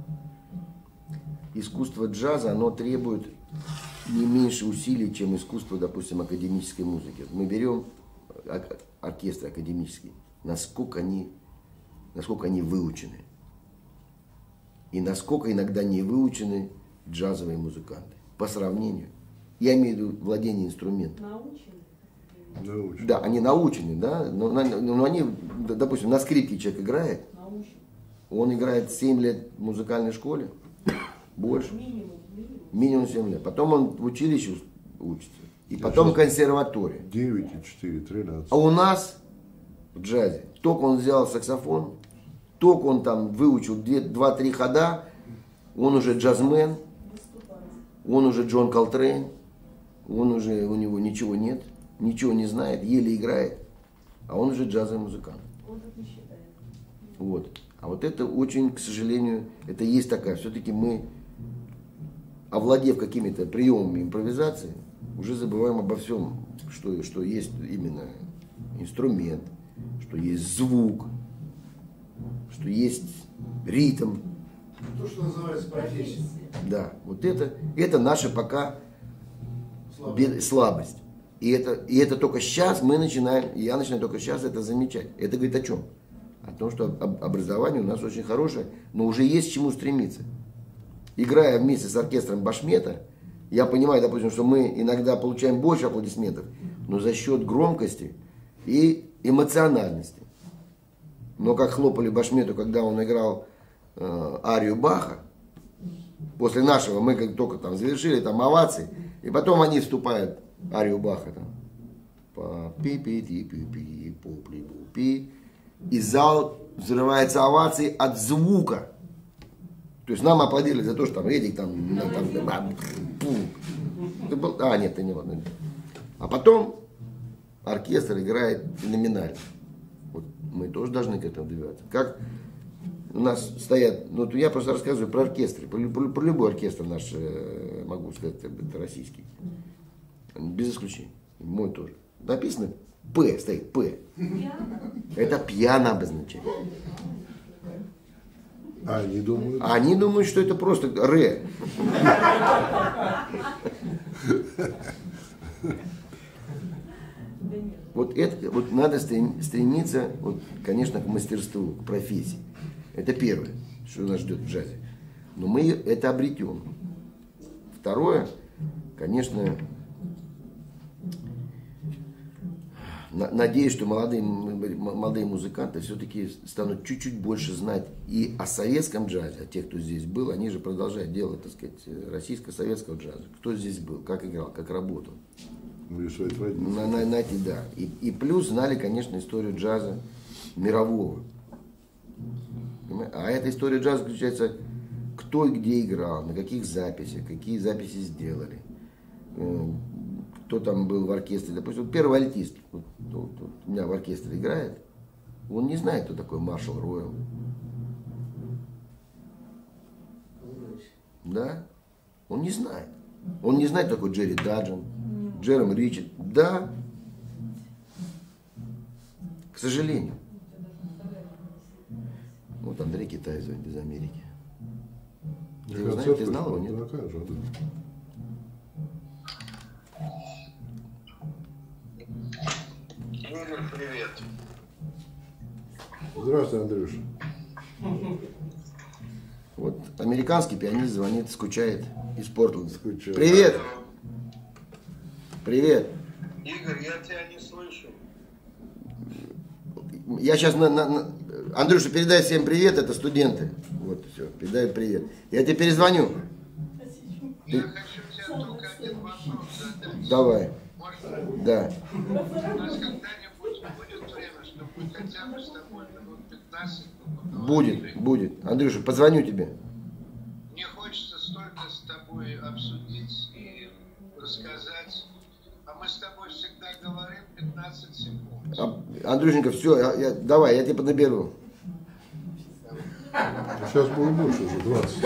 Искусство джаза, оно требует не меньше усилий, чем искусство, допустим, академической музыки. Мы берем оркестры академические, насколько они, насколько они выучены. И насколько иногда не выучены джазовые музыканты. По сравнению. Я имею в виду владение инструментом. Научены? Научно. Да, они научены, да, но, но они, допустим, на скрипке человек играет, Научены. он играет семь лет в музыкальной школе, больше, Минимум, минимум. минимум семь лет. Потом он в училище учится, и потом в консерватории. девять и четыре, тринадцать. А у нас в джазе, только он взял саксофон, только он там выучил два-три хода, он уже джазмен, он уже Джон Колтрейн, он уже, у него ничего нет, ничего не знает, еле играет, а он уже джазовый музыкант. Он так не считает. Вот. А вот это очень, к сожалению, это есть такая, все-таки мы, овладев какими-то приемами импровизации, уже забываем обо всем, что, что есть именно инструмент, что есть звук, что есть ритм. То, что называется профессией. Да, вот это, это наша пока Слава. бед- слабость. И это, и это только сейчас мы начинаем, я начинаю только сейчас это замечать. Это говорит о чем? О том, что об- образование у нас очень хорошее, но уже есть к чему стремиться. Играя вместе с оркестром Башмета, я понимаю, допустим, что мы иногда получаем больше аплодисментов, но за счет громкости и эмоциональности. Но как хлопали Башмету, когда он играл э, арию Баха, после нашего мы как только там завершили там овации, и потом они вступают арию Баха там. По пи пи ти пи пи по пли пу пи, и зал взрывается овацией от звука. То есть нам аплодировали за то, что там Эдик там, там, там ты был, а нет, ты не был. А потом оркестр играет феноменально. Вот мы тоже должны к этому добиваться. Как у нас стоят, ну я просто рассказываю про оркестры, про, про, про любой оркестр наш, могу сказать, это российский, без исключения, мой тоже. Написано П, стоит П. Это пьяно обозначает. А они думают, А они думают, что это просто Р. Да нет. Вот это, вот надо стрем- стремиться, вот, конечно, к мастерству, к профессии. Это первое, что нас ждет в джазе. Но мы это обретем. Второе, конечно, на- надеюсь, что молодые, м- молодые музыканты все-таки станут чуть-чуть больше знать и о советском джазе, а те, кто здесь был, они же продолжают делать, так сказать, российско-советского джаза. Кто здесь был, как играл, как работал. ну и свои традиции. На, на, на эти, да. И, и плюс знали, конечно, историю джаза мирового. Понимаете? А эта история джаза заключается, кто и где играл, на каких записях, какие записи сделали, э, кто там был в оркестре. Допустим, вот первый альтист, вот, вот, вот у меня в оркестре играет, он не знает, кто такой Маршал Ройл. Да? Он не знает. Он не знает, кто такой Джерри Даджен, Джером Ричард. Да. К сожалению. Вот Андрей Китай звонит из Америки. Ты его знаешь? Ты знал его, нет? Да, конечно, да. Игорь, привет. Здравствуй, Андрюша. Вот американский пианист звонит, скучает из Портленда. Скучает. Привет! Привет! Игорь, я тебя не слышу. Я сейчас на, на, на... Андрюша, передай всем привет, это студенты. Вот, все, передай привет. Я тебе перезвоню. Я хочу тебе только один вопрос задать. Давай. Можно? Да. У нас когда-нибудь будет время, чтобы мы хотя бы с тобой минут пятнадцать поговорили? Будет, будет. Андрюша, позвоню тебе. Мне хочется столько с тобой обсудить и рассказать. А мы с тобой всегда говорим пятнадцать секунд. А, Андрюшенька, все, я, я- давай, я тебя наберу. Сейчас будет больше уже, двадцать.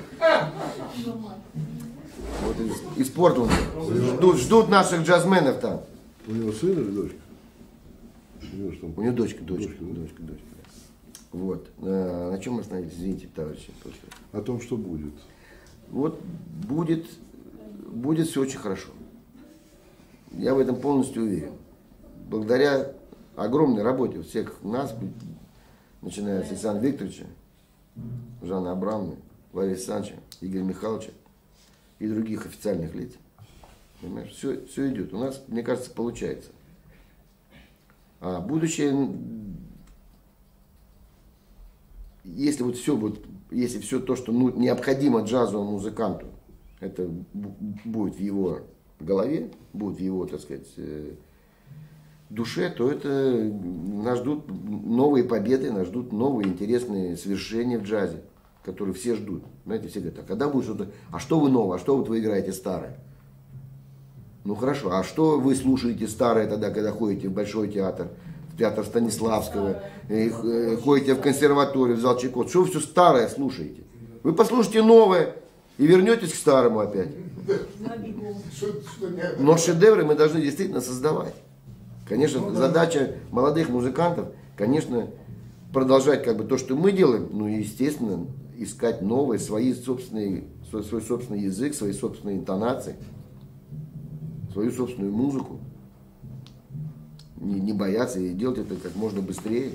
Вот из, из Портленда. Ждут, ждут наших джазменов там. У него сын или дочка? У него, что, У него дочка, дочка, Дочка, да? дочка, дочка. Да. Вот. А, на чем мы остановились? Извините, товарищи. Просто. О том, что будет. Вот будет, будет все очень хорошо. Я в этом полностью уверен. Благодаря огромной работе всех нас, начиная с Александра Викторовича, Жанны Абрамовны, Валерия Александровича, Игоря Михайловича и других официальных лиц. Понимаешь, все, все идет. У нас, мне кажется, получается. А будущее, если вот все, вот, если все то, что ну, необходимо джазовому музыканту, это будет в его голове, будет в его, так сказать, душе, то это нас ждут новые победы, нас ждут новые интересные свершения в джазе, которые все ждут. Знаете, все говорят, а когда будет что-то, а что вы новое, а что вот вы играете старое? Ну хорошо, а что вы слушаете старое тогда, когда ходите в Большой театр, в театр Станиславского, и ходите в консерваторию, в зал Чайковского, что вы все старое слушаете? Вы послушайте новое и вернетесь к старому опять. Но шедевры мы должны действительно создавать. Конечно, задача молодых музыкантов, конечно, продолжать как бы то, что мы делаем, ну и, естественно, искать новые, свои собственные, свой, свой собственный язык, свои собственные интонации, свою собственную музыку. Не, не бояться и делать это как можно быстрее.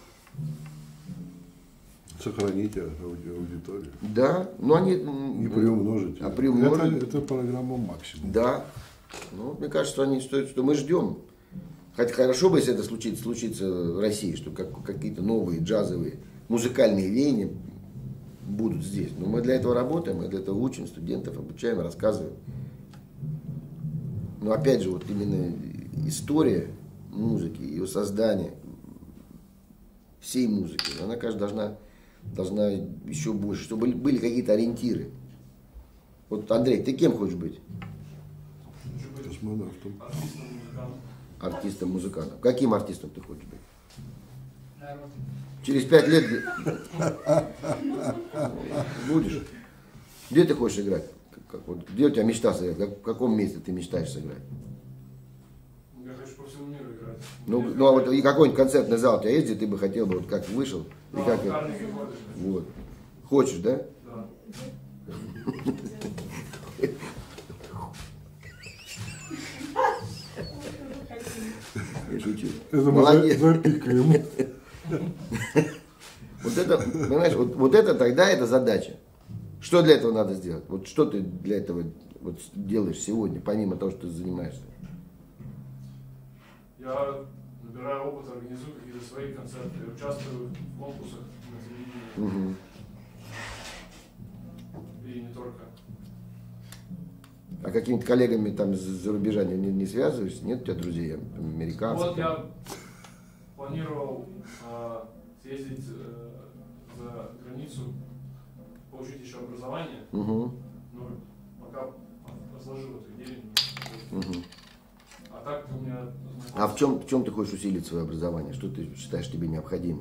Сохранить ауди- аудиторию. Да, но они... И приумножить. А приумножить. Это, это программа максимум. Да. Ну, мне кажется, что они стоят, что мы ждем. Хотя хорошо бы, если это случится, случится в России, что как, какие-то новые джазовые музыкальные веяния будут здесь. Но мы для этого работаем, мы для этого учим студентов, обучаем, рассказываем. Но опять же, вот именно история музыки, ее создание, всей музыки, она, конечно, должна, должна еще больше, чтобы были, были какие-то ориентиры. Вот, Андрей, ты кем хочешь быть? Хочу быть Космонавтом. артистом, музыкантом. Артистом, музыкантом. Каким артистом ты хочешь быть? Народ. Через пять лет будешь? Где ты хочешь играть? Как, вот, где у тебя мечта сыграть? Как, в каком месте ты мечтаешь сыграть? Я хочу по всему миру играть. Ну, ну а вот и какой-нибудь концертный зал у тебя есть, где ты бы хотел бы, вот как вышел? И Да, как, Карнеги Колледж. вот. Хочешь, да? Да. Я шучу. Это мы Молодец. за- запикаем. Вот это, понимаешь, вот, вот это тогда это задача. Что для этого надо сделать? Вот что ты для этого вот делаешь сегодня, помимо того, что ты занимаешься? Я набираю опыт, организую какие-то свои концерты, участвую в конкурсах на телевидении. Угу. И не только. А какими-то коллегами там за рубежа не, не связываешься? Нет у тебя друзей американцев? Вот я планировал а, съездить э, за границу, получить еще образование, Угу. но пока разложил эту идею. Угу. А так у меня... А в чем, в чем ты хочешь усилить свое образование? Что ты считаешь тебе необходимо?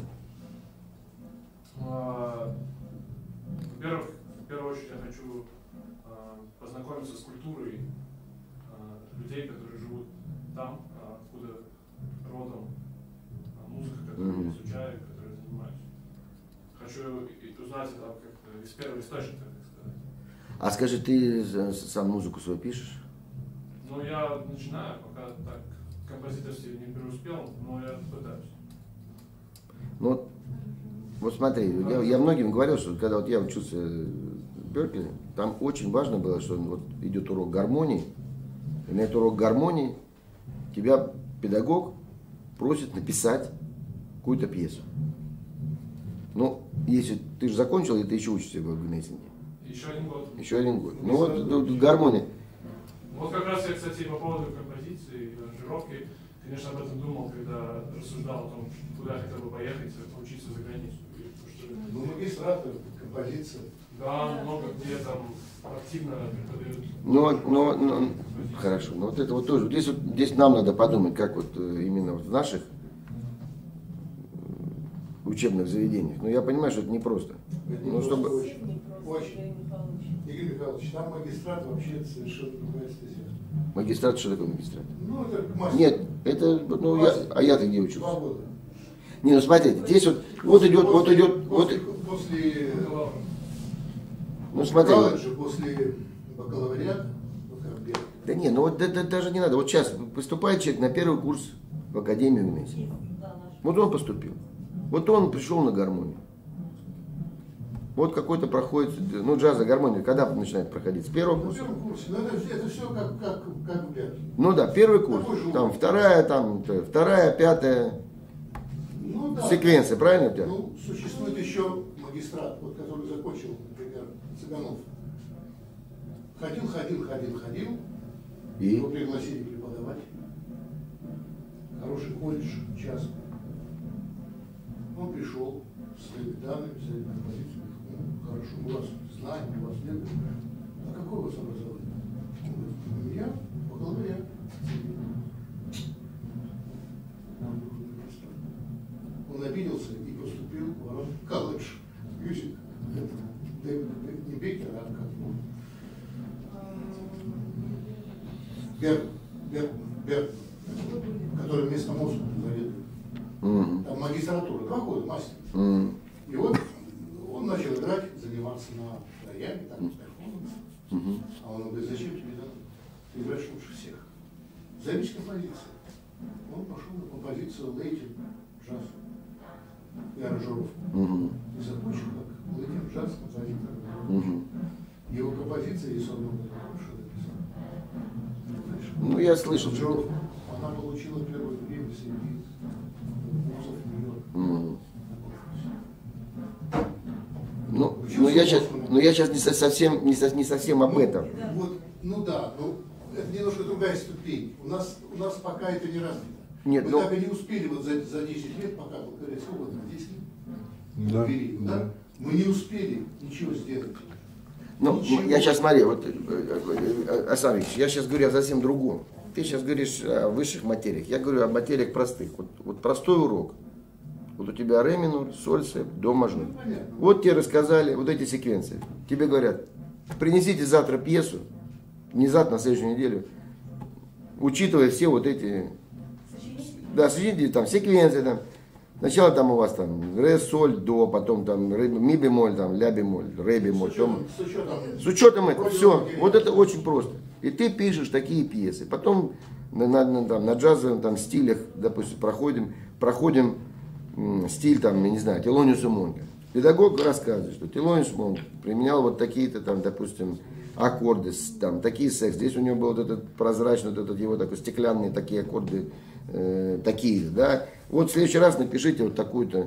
А, Во-первых, в первую очередь я хочу а, познакомиться с культурой а, людей, которые живут там, а, откуда родом а, музыка, которую Мгм. я изучаю, которой я занимаюсь. Хочу и узнать это как из первого источника, так сказать. А скажи, ты за- сам музыку свою пишешь? Ну, я начинаю, пока так в композиторстве не преуспел, но я пытаюсь. Ну, вот, вот смотри, я, я многим говорил, что когда вот я учился в Беркли, там очень важно было, что вот идет урок гармонии, и на этот урок гармонии тебя педагог просит написать какую-то пьесу. Ну, если ты же закончил, и ты еще учишься в Гнесинге. Еще один год. Еще один год. Ну вот тут гармония. Вот как раз я, кстати, по поводу композиции и аранжировки, конечно, об этом думал, когда рассуждал о том, куда хотел бы поехать, учиться за границу. И то, что- Ну, магистраты, композиция. Да, много где там активно преподают. Но, но, но, хорошо, но вот это вот тоже, здесь, вот, здесь нам надо подумать, как вот э, именно вот в наших э, учебных заведениях. Но я понимаю, что это непросто. Это Ну, не чтобы... просто очень. Очень. Очень. Игорь Михайлович, там магистрат вообще это совершенно другая стезя. Магистрат, что такое магистрат? Ну, это мастер. Нет, это, ну, я, Мастер. а я-то где учился? Два года. Не, ну смотрите, здесь вот, вот После- идет, вот после- идет, вот, После, после ну смотри, колледжа, после бакалавриата, вот как бы, да не, ну вот это даже не надо. Вот сейчас поступает человек на первый курс в Академию МНС. Вот он поступил. Вот он пришел на гармонию. Вот какой-то проходит, ну джаза, гармония, когда начинает проходить? С первого на курса? первом курсе. Но это, это все как, как, как в Берке. Ну да, первый курс, Такой же там уровень. вторая, там т- вторая, пятая Ну, да. секвенция, правильно у тебя? Ну, существует еще магистрат, вот, который закончил, например, Цыганов. Ходил, ходил, ходил, ходил. И? Его пригласили преподавать. Хороший колледж, частный. Он пришел с своими данными, взяли композицию. Ну, хорошо, у вас знания, у вас нет. А какое у вас образование? Он говорит, у меня бакалавриат. Он обиделся и поступил в колледж мюзик. Не Беккер, а как его? Берг, Берг, Берг, который вместо Моцарта заведует. Мгм. Там магистратура, два года, мастер. Мгм. И вот он начал играть, заниматься на рояле, там, с перфоном. Мгм. А он говорит, зачем тебе надо? Ты играешь лучше всех. Займись композицией. Он пошел на композицию Лейтин, джаз и аранжировку. Мгм. И закончил как Лейтин, джаз, композитор. Мгм. Его композиция и сон лучше написал. Знаешь, Ну, я слышал, аранжировку. Она получила первое время среди вузов Нью-Йорка. Мгм. Ну, ну я сейчас, ну я сейчас не со- совсем, не, со- не совсем об этом. Вот, ну да, ну это немножко другая ступень. У нас, у нас пока это не развито. Нет, Мы ну- так и не успели вот за, за десять лет, пока был Корейский год, десять лет, Да, период, да? да. Мы не успели ничего сделать. Ну, Ничего. я сейчас смотри, вот, э, э, Александр Ильич, я сейчас говорю о совсем другом. Ты сейчас говоришь о высших материях, я говорю о материях простых. Вот, вот простой урок. Вот у тебя ре минор, соль, се, до мажор. Ну, понятно. Вот тебе рассказали вот эти секвенции. Тебе говорят, принесите завтра пьесу, не завтра, на следующую неделю, учитывая все вот эти, да, сочините там секвенции, там, сначала там у вас там ре, соль, до, потом там ре, ми бемоль, там, ля бемоль, ре С бемоль, учетом, том- с учетом, с учетом этого, вроде все, материала. вот это очень просто. И ты пишешь такие пьесы. Потом на, на, на, там, на джазовом там, стилях, допустим, проходим, проходим м, стиль, там, я не знаю, Телониуса Монка. Педагог рассказывает, что Телониус Монк применял вот такие-то там, допустим, аккорды, с- там, такие секс. Здесь у него был вот этот прозрачный, вот этот его такой стеклянные такие аккорды, э, такие, да. Вот в следующий раз напишите вот такую-то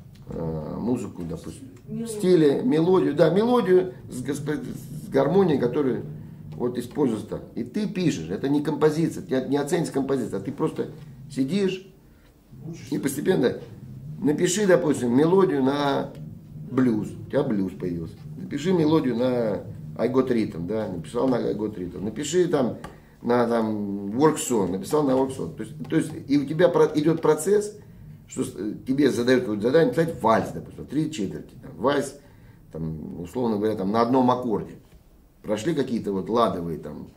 э, музыку, допустим, в стиле, мелодию, да, мелодию с, госп- с гармонией, которую вот используется так. И ты пишешь, это не композиция, не, не оценится композиция, а ты просто сидишь и постепенно напиши, допустим, мелодию на блюз, у тебя блюз появился. Напиши мелодию на I got rhythm, да, написал на I got rhythm. Напиши там на там work song, написал на work song. То есть, то есть и у тебя про- идет процесс, что с- тебе задают какое-то задание, написать вальс, допустим, три четверти, там, вальс, там, условно говоря, там, на одном аккорде. Прошли какие-то вот ладовые там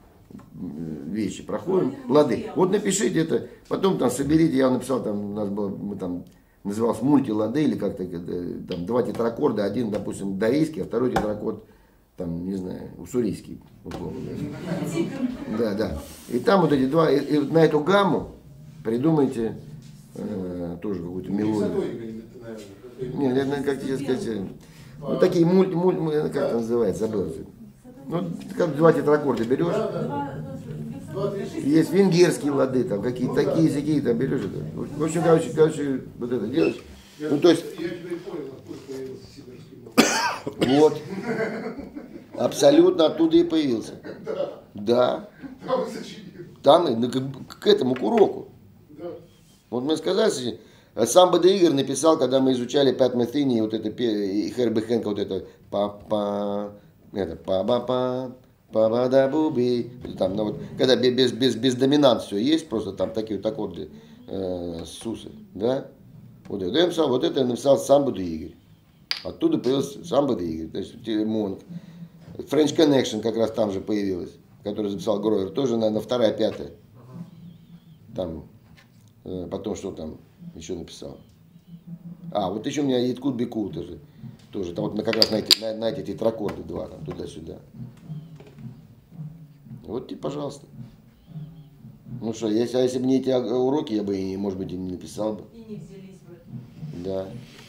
м, вещи, проходим, лады. Вот напишите это, потом там соберите, я написал, там у нас было, мы там назывался мультилады или как-то, э, там два тетраккорда, один, допустим, дорийский, а второй тетраккорд, там, не знаю, уссурийский, условно говоря. Да, да. И там вот эти два, и, и вот на эту гамму придумайте э, тоже какую-то мелодию. Изотониками, наверное, это Нет, это, как тебе сказать, ну такие мульти, мульти, как это называется, забыл. Ну, как два тетраккорда берешь, Да, да. Два, три, шесть. есть венгерские лады, там какие-то такие, такие, там берешь это. В общем, короче, короче, вот это делаешь. Я, Ну, то есть, я теперь понял, откуда появился сибирский мор. вот, абсолютно оттуда и появился. Да, Там и сочинил. там и ну, к, к этому, к уроку. Да. Вот мы сказали, Самбо де Игорь написал, когда мы изучали Пэт Метини, вот это, пе- и Херби Хэнка, вот это па-па, это па-ба-па, па-ба-да-буби, там, ну, вот, когда бе- без, без, без доминант все есть, просто там такие вот аккорды э, сусы, да, вот это я написал, вот это я написал Самбо де Игорь. Оттуда появился Самбо де Игорь, то есть Монк. French Connection как раз там же появилась. который записал Гровер, тоже, наверное, вторая, пятая. Там, э, потом что там еще написал. А, вот еще у меня It Could Be Cool тоже. Тоже, там вот мы как раз на эти, на, на эти тетракорды два, там, туда-сюда. Вот тебе, пожалуйста. Ну что, если, а если бы не эти уроки, я бы, и, может быть, и не написал бы. И не взялись бы. Да.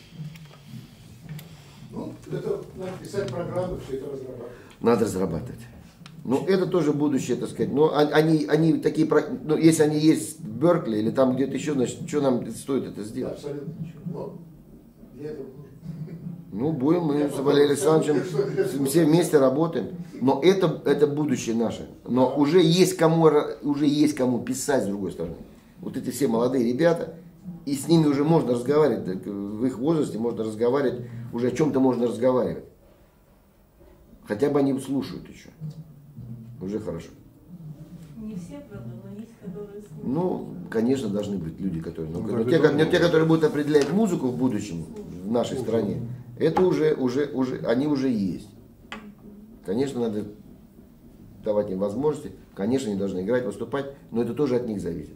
Ну, это надо писать программы, все это разрабатывать. Надо разрабатывать. Ну, это тоже будущее, так сказать. Но они, они такие, ну, если они есть в Беркли или там где-то еще, значит, что нам стоит это Да, сделать? абсолютно ничего. Но для этого нужно. Ну, будем мы с Валерием Александровичем все вместе работаем. Но это, это будущее наше. Но уже есть, кому, уже есть кому писать с другой стороны. Вот эти все молодые ребята, и с ними уже можно разговаривать. В их возрасте можно разговаривать, уже о чем-то можно разговаривать. Хотя бы они слушают еще. Уже хорошо. Не все, правда, но есть, которые слушают. Ну, конечно, должны быть люди, которые... Но, Ну, но те, как- но те, которые будут определять музыку в будущем в нашей стране, это уже, уже, уже, они уже есть. Конечно, надо давать им возможности. Конечно, они должны играть, выступать, но это тоже от них зависит.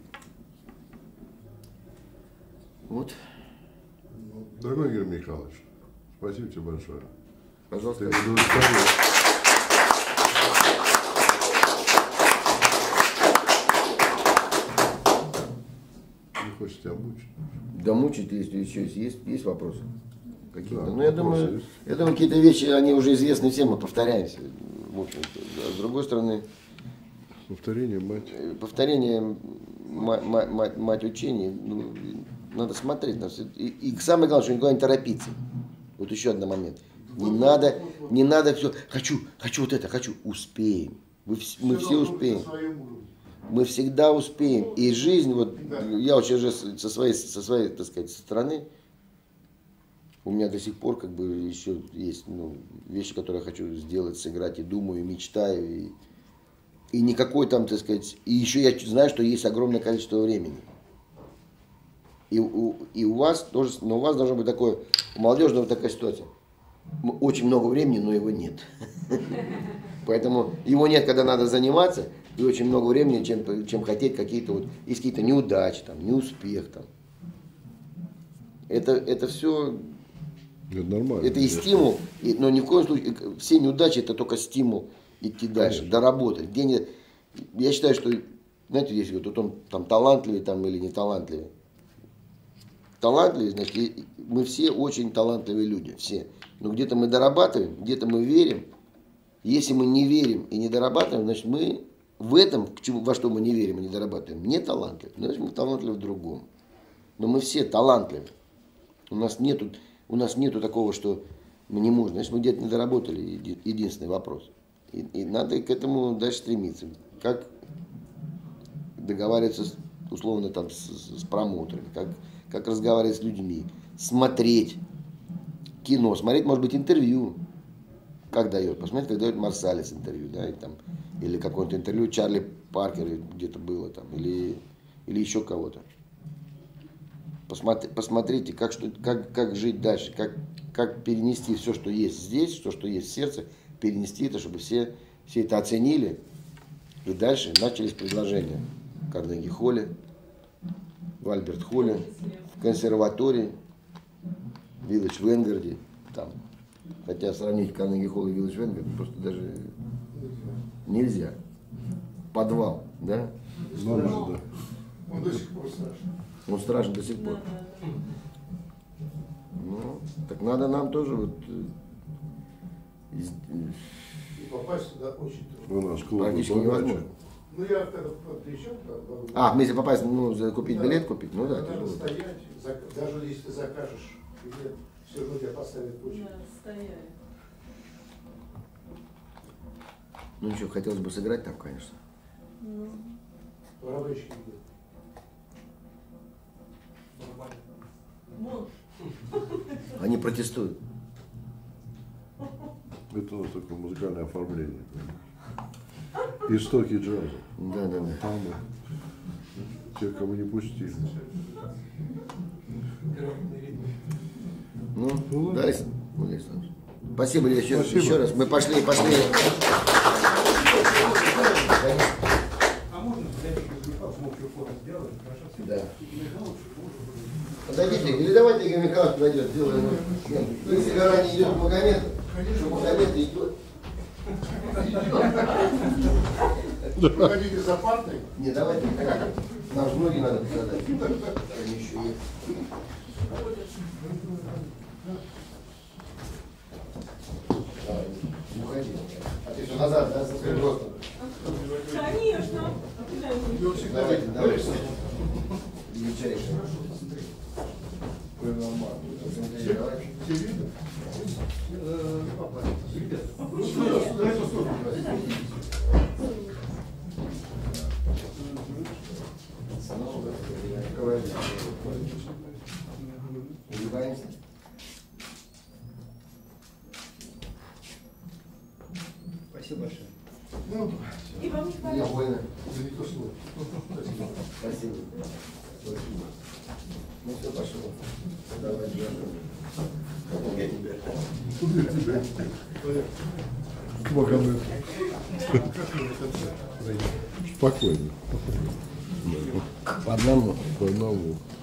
Вот. Дорогой Игорь Михайлович, спасибо тебе большое. Пожалуйста. Ты удовлетворил. Не хочешь тебя мучить? Да мучить, если еще есть, есть, есть вопросы какие-то. Да, Ну, я вопросы думаю, есть. я думаю, какие-то вещи, они уже известны всем, мы повторяемся. В общем-то. А с другой стороны, Повторение, мать. повторение ма- ма- ма- мать учений, ну, надо смотреть на все. И, и самое главное, что никуда не торопиться. Вот еще один момент. Не надо, не надо все, хочу, хочу вот это, хочу, успеем. Мы, вс- мы все должно быть успеем. на своем уровне. Мы всегда успеем. И жизнь, вот я очень же со своей, со своей, так сказать, стороны, у меня до сих пор как бы еще есть ну, вещи, которые я хочу сделать, сыграть, и думаю, и мечтаю, и, и никакой там, так сказать, и еще я знаю, что есть огромное количество времени. И у, и у вас тоже, но у вас должно быть такое, у молодежи вот такая ситуация. Очень много времени, но его нет. Поэтому его нет, когда надо заниматься, и очень много времени, чем, чем хотеть какие-то вот, есть какие-то неудачи, там, неуспех. Там. Это, это все, Это нормально. это и стимул, и, но ни в коем случае, все неудачи это только стимул идти дальше, Конечно. доработать. Где нет, я считаю, что, знаете, если вот он там талантливый там, или не талантливый. Талантливый, значит, и- мы все очень талантливые люди, все. Но где-то мы дорабатываем, где-то мы верим. Если мы не верим и не дорабатываем, значит, мы в этом, к чему, во что мы не верим и не дорабатываем, не талантливы. Значит, мы талантливы в другом. Но мы все талантливы. У нас нету, у нас нету такого, что мы не можем. Значит, мы где-то не доработали, еди- единственный вопрос. И, и надо к этому дальше стремиться. Как договариваться, с, условно, там, с, с промоутерами, как, как разговаривать с людьми, смотреть кино, смотреть, может быть, интервью, как дает, посмотреть, как дает Марсалис интервью, да, и там, или какое-то интервью Чарли Паркера где-то было там, или, или еще кого-то. Посмотри, посмотрите, как, что, как, как жить дальше, как, как перенести все, что есть здесь, все, что есть в сердце, перенести это, чтобы все, все это оценили, и дальше начались предложения в Карнеги-холле, в Альберт-холле, в консерватории, в Виллидж-Венгарде, там. Хотя сравнить Карнеги-холл и Виллидж-Венгард просто даже нельзя. Подвал, да? Нам же, да. Он до сих пор страшный. Он страшен до сих пор. Ну, так надо нам тоже вот э, из- И попасть туда очень трудно. У нас клуб практически богаче. невозможно. Ну, я когда приезжал, да, в году- А, если попасть, ну, за- купить Да. билет купить, ну да, Надо тяжело. стоять, зак- даже если ты закажешь билет, все равно тебя поставят в очередь. Да, стояли. Ну ничего, хотелось бы сыграть там, конечно. Ну, Барабанщики идут. вон. Они протестуют. Это у нас такое музыкальное оформление. Истоки джаза. Да, да, да. Там те, кого не пустили. Ну, Ну, ладно. да, Александр Александрович. Спасибо еще, Спасибо. еще раз. Мы пошли, пошли. конечно. А можно взять из Михайловича в общую форму сделать, хорошо? Да. И Михайлович может. Подойдите, или давайте Игорь Михайлович пройдет, сделаем. Если гора не идет Магомед, что Магомед идет. Вы хотите за партой? Не, давайте, нам же ноги надо показать. Они еще есть. Давай, не уходи. А ты что, назад, да, со своим ростом? Конечно. Давайте, давайте. Величайший. Вы нормально. Посмотри, давай. Все видно? Э, папа, ребят, Почему? на эту сторону. Снова говорим. Улыбаемся. Спасибо большое. Ну, И вам не Мне понятно. больно. это не то слово. Спасибо. Спасибо. Спасибо. Ну все, пошло. Давай, Джон. Я тебя. Я тебя. Магомед. Спокойно. По одному. По одному.